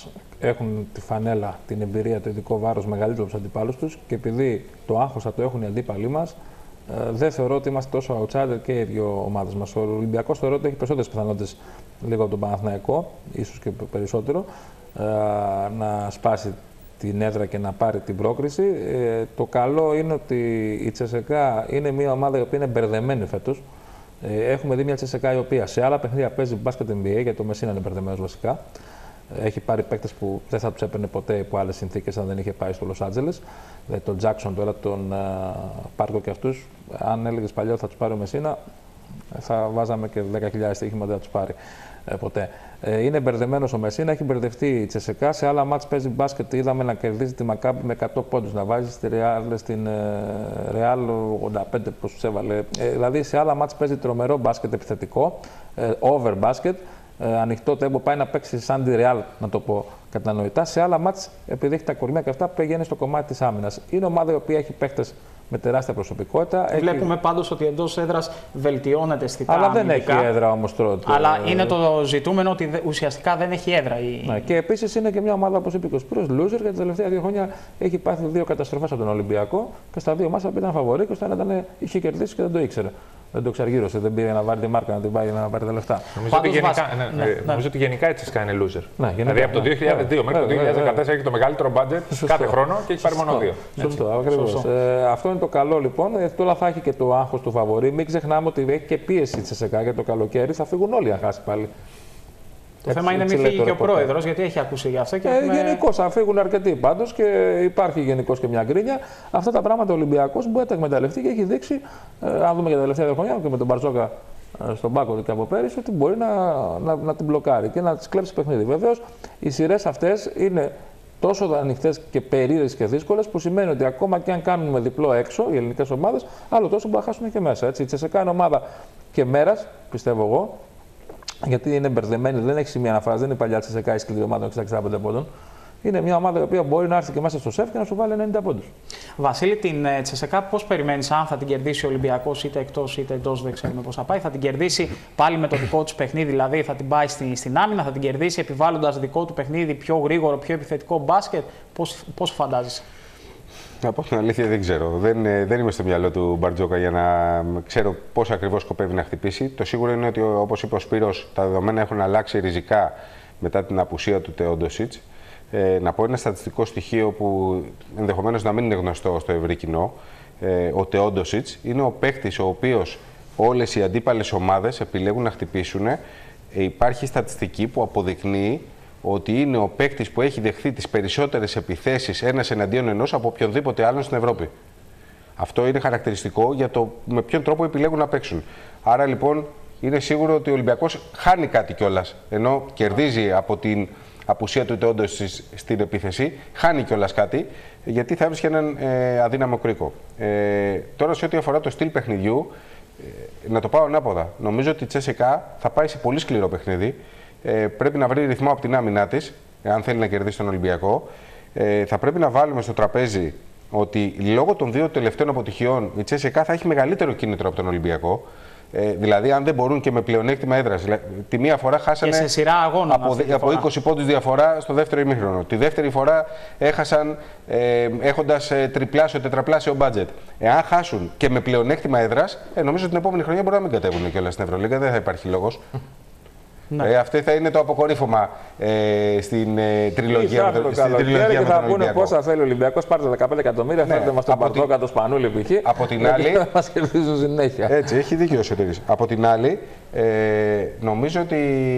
έχουν τη φανέλα, την εμπειρία, το ειδικό βάρος μεγαλύτερο από τους αντιπάλους τους και επειδή το άγχος θα το έχουν οι αντίπαλοι μας, ε, δεν θεωρώ ότι είμαστε τόσο outsider και οι δύο ομάδες μας. Ο Ολυμπιακός θεωρώ ότι έχει περισσότερες πιθανότητες λίγο από τον Παναθηναϊκό, ίσως και περισσότερο, ε, να σπάσει την έδρα και να πάρει την πρόκριση. Ε, το καλό είναι ότι η Τσεσεκά είναι μια ομάδα η οποία είναι μπερδεμένη φέτος. Ε, έχουμε δει μια Τσεσεκά η οποία σε άλλα παιχνίδια παίζει μπάσκετ N B A, γιατί το Μεσίνα είναι μπερδεμένος βασικά. Έχει πάρει παίκτες που δεν θα τους έπαιρνε ποτέ υπό άλλες συνθήκες αν δεν είχε πάει στο Λος Άντζελες. Δηλαδή τον Τζάκσον, τώρα τον uh, Πάρκο και αυτούς. Αν έλεγες παλιό θα τους πάρει ο Μεσίνα, θα βάζαμε και δέκα χιλιάδες στοίχημα, δεν θα τους πάρει ε, ποτέ. Ε, είναι μπερδεμένος ο Μεσίνα, έχει μπερδευτεί η Τσεσεκά. Σε άλλα μάτς παίζει μπάσκετ, είδαμε να κερδίζει τη Μακάμπη με εκατό πόντους, να βάζει στη Ρεάλ, στην Ρεάλ ογδόντα πέντε πώς τους έβαλε. Ε, δηλαδή σε άλλα μάτς παίζει τρομερό μπάσκετ επιθετικό, ε, over μπάσκετ. Ε, ανοιχτό τέμπο, πάει να παίξει σαν τη Ρεάλ, να το πω κατανοητά. Σε άλλα μάτς, επειδή έχει τα κορμιά και αυτά, πηγαίνει στο κομμάτι της άμυνας. Είναι ομάδα η οποία έχει παίχτες με τεράστια προσωπικότητα. Βλέπουμε έχει... πάντως ότι εντός έδρας βελτιώνεται αισθητικά. Αλλά δεν αμυντικά. έχει έδρα όμως τώρα. Αλλά είναι το ζητούμενο ότι ουσιαστικά δεν έχει έδρα. Η... Ναι, και επίσης είναι και μια ομάδα, όπως είπε και ο Σπύρος, loser, γιατί τα τελευταία δύο χρόνια έχει πάθει δύο καταστροφές από τον Ολυμπιακό και στα δύο μάτσα ήταν φαβορί και στο ένα ήταν, είχε κερδίσει και δεν το ήξερε. Δεν το εξαργύρωσε, δεν πήγε να βάλει τη μάρκα να την πάει να πάρει τα λεφτά. Νομίζω, ότι γενικά, βάση... ναι, ναι, ναι. νομίζω ότι γενικά η Τσεσεκά είναι loser. Ναι, γενικά, δηλαδή από το δύο χιλιάδες δύο ναι, μέχρι το δύο χιλιάδες δεκατέσσερα ναι, έχει το μεγαλύτερο budget κάθε χρόνο και έχει πάρει μόνο δύο. Σωστό, ακριβώς. Ε, αυτό είναι το καλό λοιπόν. Γιατί τώρα θα έχει και το άγχος του φαβορί. Μην ξεχνάμε ότι έχει και πίεση η Τσεσεκά για το καλοκαίρι. Θα φύγουν όλοι αν χάσει πάλι. Το έτσι, θέμα είναι μην φύγει και ο πρόεδρος, γιατί έχει ακούσει για αυτό. Και ε, έχουμε... Γενικώς, θα φύγουν αρκετοί πάντως και υπάρχει γενικώς και μια γκρίνια. Αυτά τα πράγματα ο Ολυμπιακός μπορεί να τα εκμεταλλευτεί και έχει δείξει, ε, αν δούμε για τα τελευταία δύο χρόνια και με τον Μπαρτζόκα ε, στον Πάκο και από πέρυσι, ότι μπορεί να, να, να την μπλοκάρει και να τη κλέψει παιχνίδι. Βεβαίως, οι σειρές αυτές είναι τόσο ανοιχτές και περίεργες και δύσκολες, που σημαίνει ότι ακόμα και αν κάνουμε διπλό έξω οι ελληνικές ομάδες, άλλο τόσο μπορεί να χάσουν και μέσα. Έτσι. Η Τσεσεκά είναι ομάδα και μέρας, πιστεύω εγώ. Γιατί είναι μπερδεμένη, δεν έχει σημεία αναφορά, δεν είναι παλιά Τσεσεκά η σκληρή ομάδα των εξήντα εξήντα πέντε πόντων. Είναι μια ομάδα η οποία μπορεί να έρθει και μέσα στο σεφ και να σου βάλει ενενήντα πόντους. Βασίλη, την Τσεσεκά πώς περιμένεις, αν θα την κερδίσει ο Ολυμπιακός είτε εκτός είτε εντός, δεν ξέρουμε πώς θα πάει. Θα την κερδίσει πάλι με το δικό του παιχνίδι, δηλαδή θα την πάει στην, στην άμυνα, θα την κερδίσει επιβάλλοντας δικό του παιχνίδι, πιο γρήγορο, πιο επιθετικό μπάσκετ. Πώς, πώς φαντάζεσαι? Να πω την αλήθεια, δεν ξέρω. Δεν, δεν είμαι στο μυαλό του Μπαρτζόκα για να ξέρω πώς ακριβώς σκοπεύει να χτυπήσει. Το σίγουρο είναι ότι, όπως είπε ο Σπύρος, τα δεδομένα έχουν αλλάξει ριζικά μετά την απουσία του Τεόντοσιτς. Ε, να πω ένα στατιστικό στοιχείο που ενδεχομένως να μην είναι γνωστό στο ευρύ κοινό. Ε, ο Τεόντοσιτς είναι ο παίκτης ο οποίος όλες οι αντίπαλες ομάδες επιλέγουν να χτυπήσουν. Ε, υπάρχει στατιστική που αποδεικνύει ότι είναι ο παίκτης που έχει δεχθεί τις περισσότερες επιθέσεις ένας εναντίον ενός από οποιονδήποτε άλλον στην Ευρώπη. Αυτό είναι χαρακτηριστικό για το με ποιον τρόπο επιλέγουν να παίξουν. Άρα λοιπόν είναι σίγουρο ότι ο Ολυμπιακός χάνει κάτι κιόλας, ενώ κερδίζει από την απουσία του Τεόντοσιτς στην επίθεση, χάνει κιόλας κάτι, γιατί θα έβρισκε έναν ε, αδύναμο κρίκο. Ε, τώρα σε ό,τι αφορά το στυλ παιχνιδιού, ε, να το πάω ανάποδα. Νομίζω ότι η Τσεσεκά θα πάει σε πολύ σκληρό παιχνίδι. Ε, πρέπει να βρει ρυθμό από την άμυνά της, αν θέλει να κερδίσει τον Ολυμπιακό. Ε, θα πρέπει να βάλουμε στο τραπέζι ότι λόγω των δύο τελευταίων αποτυχιών η Τσεσεκά θα έχει μεγαλύτερο κίνητρο από τον Ολυμπιακό. Ε, δηλαδή, αν δεν μπορούν και με πλεονέκτημα έδρας. Τη μία φορά χάσανε και σε σειρά αγώνων, από, από είκοσι πόντους διαφορά στο δεύτερο ημίχρονο. Τη δεύτερη φορά έχασαν ε, έχοντας ε, τριπλάσιο, τετραπλάσιο μπάτζετ. Εάν χάσουν και με πλεονέκτημα έδρας, ε, νομίζω ότι την επόμενη χρονιά μπορεί να μην κατέβουν κιόλας στην Ευρωλίγκα. Δεν θα υπάρχει λόγος. Ναι. Ε, αυτό θα είναι το αποκορύφωμα ε, στην ε, τριλογία με τον Ολυμπιακό. Και θα πούνε πόσα θέλει ο Ολυμπιακός, πάρτε δεκαπέντε εκατομμύρια, ναι, φέρτε μας τον Μπαρτζόκα, το Σπανούλη π.χ. Από την άλλη, μας κερδίζουν συνέχεια. Έτσι, έχει δίκιο ο Σωτήρης. Από την άλλη, ε, νομίζω ότι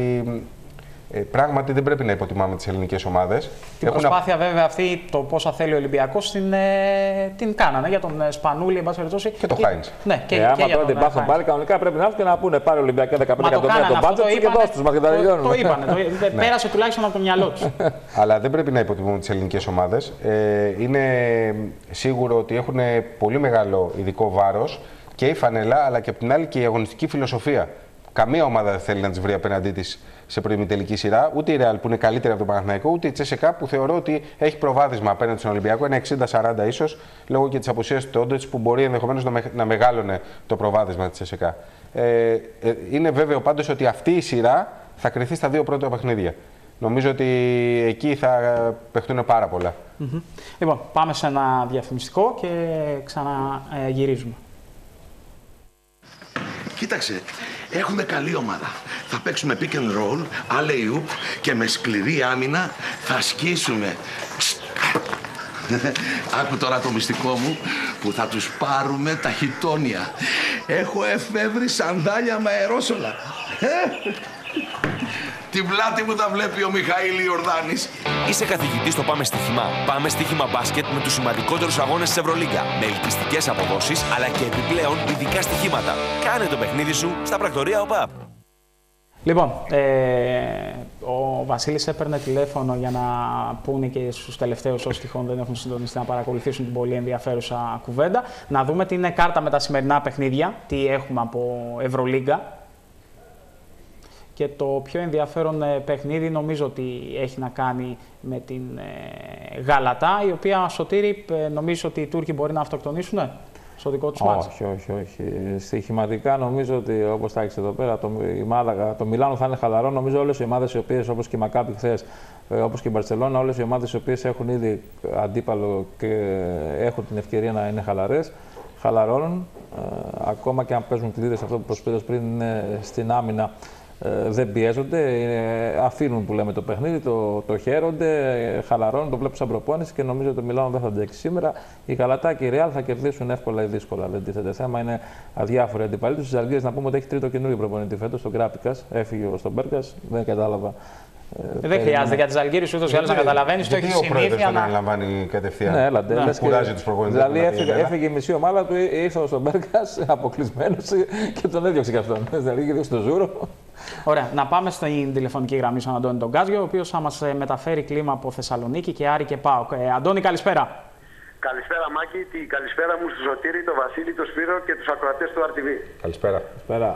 ε, πράγματι δεν πρέπει να υποτιμάμε τις ελληνικές ομάδες. Την Έχουν προσπάθεια α... βέβαια αυτή, το πόσα θέλει ο Ολυμπιακός, την, ε, την κάνανε για τον Σπανούλη, εν πάση περιπτώσει. Και τον Χάινς. Ναι, και, ε, και άμα τώρα την πάθουν πάλι, κανονικά πρέπει να έρθουν και να πούνε πάρει ο Ολυμπιακός δεκαπέντε εκατομμύρια τον μπάτζετ και δώσ' τους μας και τα τελειώνουμε. Το είπανε, το, πέρασε τουλάχιστον από το μυαλό τους. Αλλά δεν πρέπει να υποτιμούμε τις ελληνικές ομάδες. Ε, είναι σίγουρο ότι έχουν πολύ μεγάλο ειδικό βάρος και η φανέλα, αλλά και από την άλλη και η αγωνιστική φιλοσοφία. Καμία ομάδα δεν θέλει να τις βρει απέναντί της σε προημιτελική σειρά, ούτε η Ρεάλ που είναι καλύτερη από τον Παναθηναϊκό, ούτε η Τσεσεκά που θεωρώ ότι έχει προβάδισμα απέναντι στον Ολυμπιακό, ένα εξήντα σαράντα ίσως, λόγω και της απουσίας του Τεόντοσιτς που μπορεί ενδεχομένως να, με, να μεγάλωνε το προβάδισμα της Τσεσεκά. Ε, ε, είναι βέβαιο πάντως ότι αυτή η σειρά θα κριθεί στα δύο πρώτα παιχνίδια. νομίζω ότι εκεί θα παιχτούν πάρα πολλά. Mm-hmm. Λοιπόν, πάμε σε ένα διαφημιστικό και ξαναγυρίζουμε. Κοίταξε, έχουμε καλή ομάδα. Θα παίξουμε pick and roll, alley-oop και με σκληρή άμυνα θα σκίσουμε. Άκου τώρα το μυστικό μου που θα τους πάρουμε τα χιτόνια. Έχω εφεύρει σανδάλια με αερόσολα. Την πλάτη μου θα βλέπει ο Μιχαήλ Ιορδάνης. Είσαι καθηγητής στο Πάμε Στοίχημα. Πάμε Στοίχημα μπάσκετ με τους σημαντικότερους αγώνες της Ευρωλίγκα. Με ελκυστικές αποδόσεις αλλά και επιπλέον ειδικά στοιχήματα. Κάνε το παιχνίδι σου στα πρακτορεία ΟΠΑΠ. Λοιπόν, ε, ο Βασίλης έπαιρνε τηλέφωνο για να πούνε και στους τελευταίους όσοι τυχόν δεν έχουν συντονιστεί να παρακολουθήσουν την πολύ ενδιαφέρουσα κουβέντα. Να δούμε τι είναι κάρτα με τα σημερινά παιχνίδια, τι έχουμε από Ευρωλίγκα. Και το πιο ενδιαφέρον παιχνίδι νομίζω ότι έχει να κάνει με την ε, Γαλατά, η οποία, Σωτήρη, νομίζω ότι οι Τούρκοι μπορεί να αυτοκτονήσουν στο δικό τους μάτς. Όχι, όχι, όχι. Στοιχηματικά νομίζω ότι, όπως τα έχεις εδώ πέρα, το, η Μάλαγα, το Μιλάνο θα είναι χαλαρό. Νομίζω όλες οι ομάδες οι οποίες, όπως και η Μακάμπι χθες, όπως και η Μπαρσελόνα, όλες οι ομάδες οι οποίες έχουν ήδη αντίπαλο και έχουν την ευκαιρία να είναι χαλαρές, χαλαρώνουν. Ε, ακόμα και αν παίζουν κλείδες, αυτό που προσπήρες πριν ε, στην άμυνα, Ε, δεν πιέζονται, ε, αφήνουν που λέμε το παιχνίδι, το, το χαίρονται, ε, χαλαρώνουν, το βλέπουν σαν προπόνηση και νομίζω ότι το Μιλάνο δεν θα αντέξει σήμερα. Η Γαλατά και η Ρεάλ θα κερδίσουν εύκολα ή δύσκολα. Δεν τίθεται θέμα, είναι αδιάφοροι αντιπαλοί του. Στις Αλγύρες να πούμε ότι έχει τρίτο καινούριο προπονητή φέτος, τον Κράπικας. Έφυγε ο Στομπέρκας, δεν κατάλαβα. Ε, δεν χρειάζεται για τις Αλγύρες ούτως ή άλλως να καταλαβαίνεις. Το έχει συνήθεια να αναλαμβάνει κατευθείαν. Ναι, έλατε, να κουράζει τους προπονητές. Δηλαδή έφυγε, έφυγε η μισή ομάδα του, ήρθε ο Στομπέρκας αποκλεισμένος και τον έδιωξε και αυτόν. Δηλαδή είχε διώξει το Ζούρο. Ωραία. Να πάμε στην τηλεφωνική γραμμή στον Αντώνη τον Γκάζιο, ο οποίος θα μας μεταφέρει κλίμα από Θεσσαλονίκη και Άρη και ΠΑΟΚ. Ε, Αντώνη, καλησπέρα. Καλησπέρα, Μάκη. Την καλησπέρα μου στο Σωτήρη, τον Βασίλη, τον Σπύρο και τους ακροατές του αρ τι βι. Καλησπέρα. Καλησπέρα.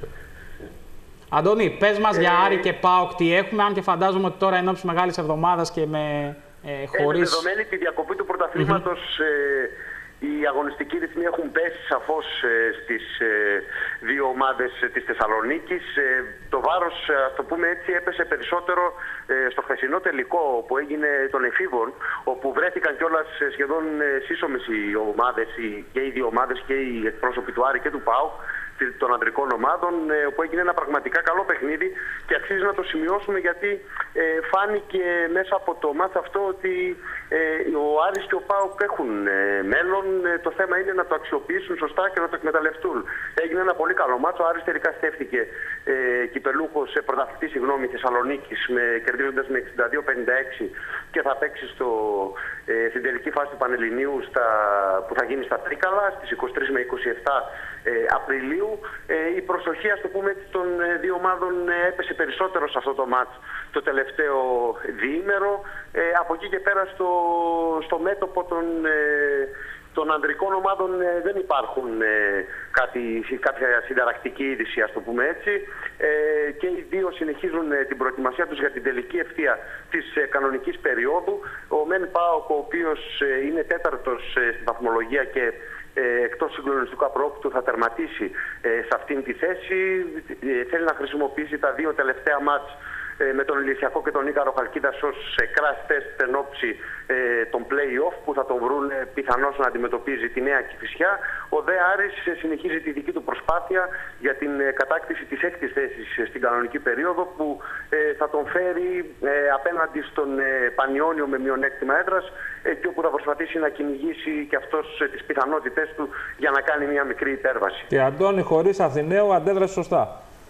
Αντώνη, πες μας ε... για Άρη και ΠΑΟΚ τι έχουμε, αν και φαντάζομαι ότι τώρα ενώπιση μεγάλης εβδομάδας και με ε, χωρίς... Ε, δεδομένη τη διακοπή του πρωταθλήματος, mm-hmm. ε, οι αγωνιστικοί ρυθμοί έχουν πέσει σαφώς ε, στις ε, δύο ομάδες ε, της Θεσσαλονίκης. Ε, το βάρος, ας το πούμε έτσι, έπεσε περισσότερο ε, στο χθεσινό τελικό που έγινε των εφήβων, όπου βρέθηκαν κιόλας σχεδόν ε, σύσσωμες οι ομάδες, οι, και οι δύο ομάδες και οι εκπρόσωποι του Άρη και του ΠΑΟΚ, των αντρικών ομάδων, όπου έγινε ένα πραγματικά καλό παιχνίδι και αξίζει να το σημειώσουμε γιατί ε, φάνηκε μέσα από το μάτς αυτό ότι ε, ο Άρης και ο ΠΑΟΚ έχουν ε, μέλλον. Ε, το θέμα είναι να το αξιοποιήσουν σωστά και να το εκμεταλλευτούν. Έγινε ένα πολύ καλό μάτς. Ο Άρης τελικά στέφθηκε ε, κυπελούχος, ε, πρωταθλητής, συγγνώμη, Θεσσαλονίκης, με, κερδίζοντας με εξήντα δύο πενήντα έξι και θα παίξει στο, ε, στην τελική φάση του Πανελληνίου στα, που θα γίνει στα Τρίκαλα στις είκοσι τρεις με είκοσι επτά ε, Απριλίου. Ε, η προσοχή, ας το πούμε, των ε, δύο ομάδων ε, έπεσε περισσότερο σε αυτό το μάτς το τελευταίο διήμερο. Ε, από εκεί και πέρα στο, στο μέτωπο των, ε, των ανδρικών ομάδων ε, δεν υπάρχουν ε, κάτι, κάποια συνταρακτική είδηση, ας το πούμε έτσι. Ε, και οι δύο συνεχίζουν ε, την προετοιμασία τους για την τελική ευθεία της ε, κανονικής περίοδου. Ο Μεν ΠΑΟΚ, ο οποίος ε, είναι τέταρτος ε, στην βαθμολογία και Ε, εκτός συγκλονιστικού απρόπτου θα τερματίσει ε, σε αυτήν τη θέση. Ε, θέλει να χρησιμοποιήσει τα δύο τελευταία μάτς ε, με τον Ηλυσιακό και τον Ίκαρο Χαλκίδας ως ε, crash test εν ώψη ε, των play-off που θα τον βρουν ε, πιθανώς να αντιμετωπίζει τη Νέα Κηφισιά. Ο Δε Άρης ε, συνεχίζει τη δική του προσπάθεια για την ε, κατάκτηση της έκτης θέσης ε, στην κανονική περίοδο που ε, θα τον φέρει ε, απέναντι στον ε, Πανιόνιο με μειονέκτημα έδρας ε, και όπου θα προσπαθήσει να κυνηγήσει και αυτός ε, τις πιθανότητες του για να κάνει μια μικρή υπέρβαση. Και Αντώνη, χωρίς Αθηναίου, αντέδρασε σωστά.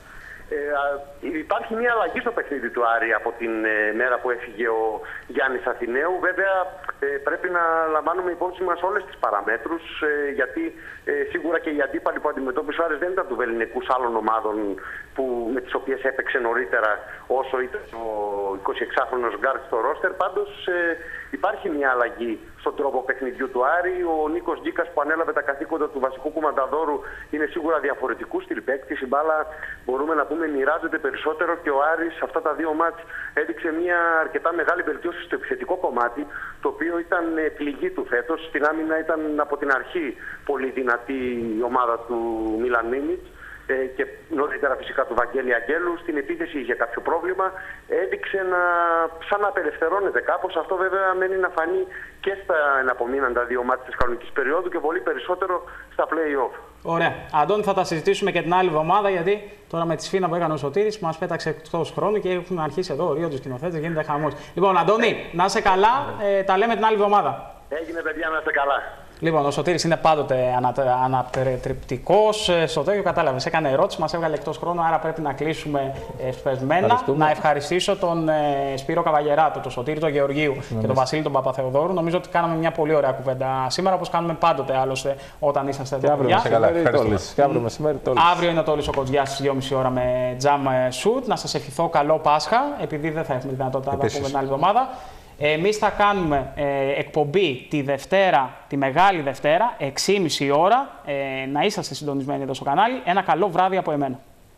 Ε, υπάρχει μια αλλαγή στο παιχνίδι του Άρη από την ε, μέρα που έφυγε ο Γιάννης Αθηναίου. Βέβαια ε, πρέπει να λαμβάνουμε υπόψη μας όλες τις παραμέτρους ε, γιατί ε, σίγουρα και οι αντίπαλοι που αντιμετώπισε ο Άρης δεν ήταν του βεληνικούς άλλων ομάδων που, με τις οποίες έπαιξε νωρίτερα όσο ήταν ο εικοσιεξάχρονος Γκάρτ στο ρόστερ. Πάντως ε, υπάρχει μια αλλαγή στον τρόπο παιχνιδιού του Άρη. Ο Νίκος Γκίκας που ανέλαβε τα καθήκοντα του βασικού κουμανταδόρου είναι σίγουρα διαφορετικού στυλ παίκτης. Η μπάλα μπορούμε να πούμε μοιράζεται περισσότερο και ο Άρης σε αυτά τα δύο μάτς έδειξε μια αρκετά μεγάλη βελτίωση στο επιθετικό κομμάτι, το οποίο ήταν πληγή του φέτος. Στην άμυνα ήταν από την αρχή πολύ δυνατή η ομάδα του Μίλαν Μίνιτς. και νωρίτερα φυσικά του Βαγγέλη Αγγέλου. Στην επίθεση είχε κάποιο πρόβλημα. Έδειξε να, σαν να απελευθερώνεται κάπως. Αυτό βέβαια μένει να φανεί και στα εναπομείναντα δύο μάτια της κανονικής περίοδου και πολύ περισσότερο στα play-off. Ωραία. Αντώνη, θα τα συζητήσουμε και την άλλη εβδομάδα, γιατί τώρα με τη σφήνα που έκανε ο Σωτήρης μας πέταξε εκτός χρόνου και έχουν αρχίσει εδώ ο του σκηνοθέτες, γίνεται χαμός. Λοιπόν, Αντώνη, να είσαι καλά, ε, τα λέμε την άλλη εβδομάδα. Έγινε, παιδιά, να είστε καλά. Λοιπόν, ο Σωτήρης είναι πάντοτε ανατρεπτικός. Στο τέλειο κατάλαβες, έκανε ερώτηση, μας έβγαλε εκτός χρόνου, άρα πρέπει να κλείσουμε σπεσμένα. Να ευχαριστήσω τον ε, Σπύρο Καβαγεράτο, τον Σωτήρη τον Γεωργίου και τον Βασίλη τον Παπαθεοδόρου. Νομίζω ότι κάναμε μια πολύ ωραία κουβέντα σήμερα, όπως κάνουμε πάντοτε άλλωστε όταν είσαστε εδώ. Και αύριο μεσημέρι τόλις. Αύριο είναι ο Τόλης ο Κοτζιάς στις δύο και μισή ώρα με Jam Shoot. Να σας ευχηθώ καλό Πάσχα, επειδή δεν θα έχουμε τη δυνατότητα να τα πούμε την άλλη εβδομάδα. Εμείς θα κάνουμε ε, εκπομπή τη Δευτέρα, τη Μεγάλη Δευτέρα, έξι και μισή ώρα. Ε, να είσαστε συντονισμένοι εδώ στο κανάλι. Ένα καλό βράδυ από εμένα.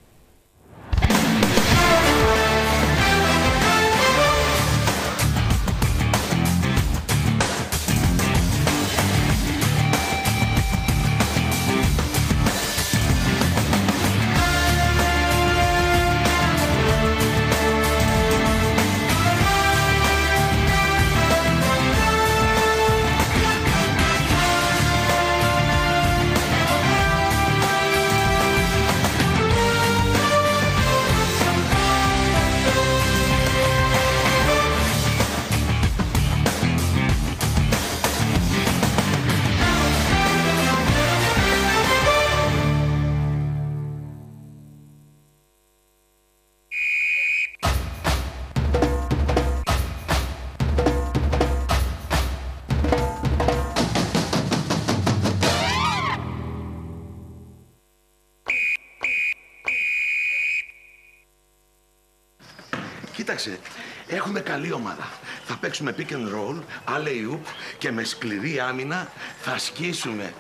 Κοίταξε, έχουμε καλή ομάδα. Θα παίξουμε pick and roll, alley-oop και με σκληρή άμυνα θα σκίσουμε.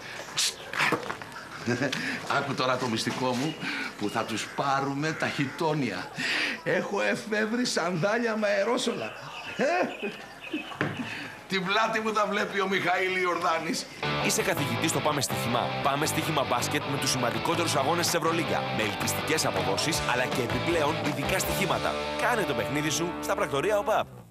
Άκου τώρα το μυστικό μου που θα τους πάρουμε τα χιτόνια. Έχω εφεύρει σανδάλια με αερόσολα. Την πλάτη μου θα βλέπει ο Μιχαήλ Ιορδάνης. Είσαι καθηγητής στο Πάμε Στοίχημα. Πάμε Στοίχημα μπάσκετ με τους σημαντικότερους αγώνες της Ευρωλίγκα. Με ελκυστικές αποδόσεις αλλά και επιπλέον ειδικά στοιχήματα. Κάνε το παιχνίδι σου στα πρακτορεία ΟΠΑΠ.